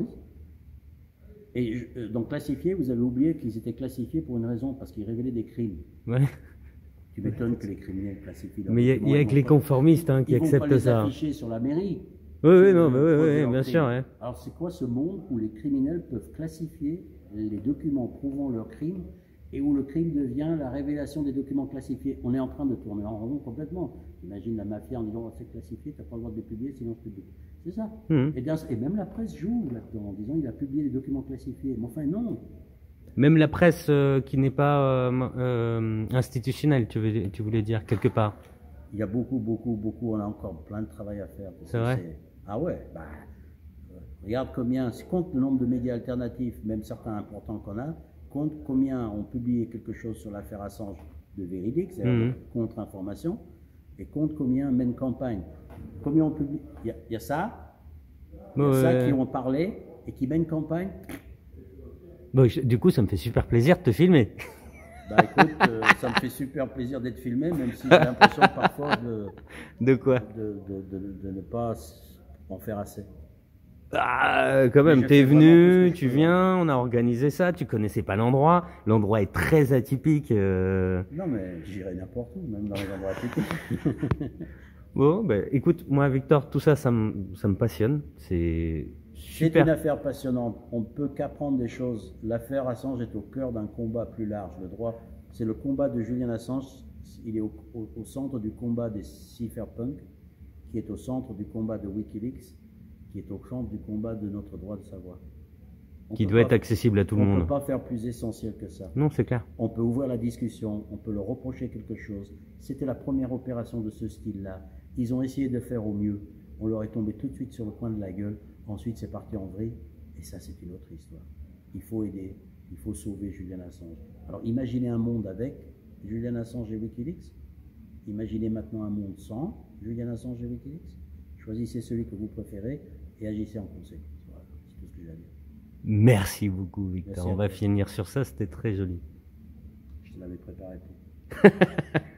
Et donc classifiés, vous avez oublié qu'ils étaient classifiés pour une raison, parce qu'ils révélaient des crimes. Ouais. Tu m'étonnes que les criminels classifient. Mais il n'y a que les conformistes qui acceptent ça. Ils vont pas les afficher sur la mairie. Oui, non, mais bien sûr. Ouais. Alors c'est quoi ce monde où les criminels peuvent classifier les documents prouvant leur crime et où le crime devient la révélation des documents classifiés? On est en train de tourner en rond complètement. Imagine la mafia en disant c'est classifié, tu n'as pas le droit de les publier sinon je publie. C'est ça. Et même la presse joue là-dedans en disant il a publié des documents classifiés. Mais enfin non. Même la presse qui n'est pas institutionnelle, tu voulais dire, quelque part. Il y a beaucoup, on a encore plein de travail à faire. C'est vrai. Ah ouais, regarde combien, compte le nombre de médias alternatifs, même certains importants qu'on a, compte combien ont publié quelque chose sur l'affaire Assange de véridique, c'est-à-dire contre-information, et compte combien mènent campagne. Combien ont publié, il y a ça, qui ont parlé et qui mènent campagne. Bon, du coup, ça me fait super plaisir de te filmer. Écoute, ça me fait super plaisir d'être filmé, même si j'ai l'impression parfois de quoi de ne pas en faire assez. Ah, quand même, t'es venu, tu viens, on a organisé ça, tu connaissais pas l'endroit. L'endroit est très atypique. Non, mais j'irai n'importe où, même dans les endroits atypiques. Bon, écoute, moi, Victor, tout ça, ça me passionne. C'est super. C'est une affaire passionnante. On ne peut qu'apprendre des choses. L'affaire Assange est au cœur d'un combat plus large. Le droit, c'est le combat de Julian Assange. Il est au centre du combat des cypherpunks, qui est au centre du combat de Wikileaks, qui est au centre du combat de notre droit de savoir. Qui doit être accessible à tout le monde. On ne peut pas faire plus essentiel que ça. Non, c'est clair. On peut ouvrir la discussion, on peut leur reprocher quelque chose. C'était la première opération de ce style-là. Ils ont essayé de faire au mieux. On leur est tombé tout de suite sur le coin de la gueule. Ensuite, c'est parti en vrille. Et ça, c'est une autre histoire. Il faut aider. Il faut sauver Julian Assange. Alors, imaginez un monde avec Julian Assange et Wikileaks. Imaginez maintenant un monde sans Julian Assange et Wikileaks. Choisissez celui que vous préférez et agissez en conséquence. Voilà, c'est tout ce que j'ai à dire. Merci beaucoup, Victor. Merci. On va finir sur ça. C'était très joli. Je te l'avais préparé.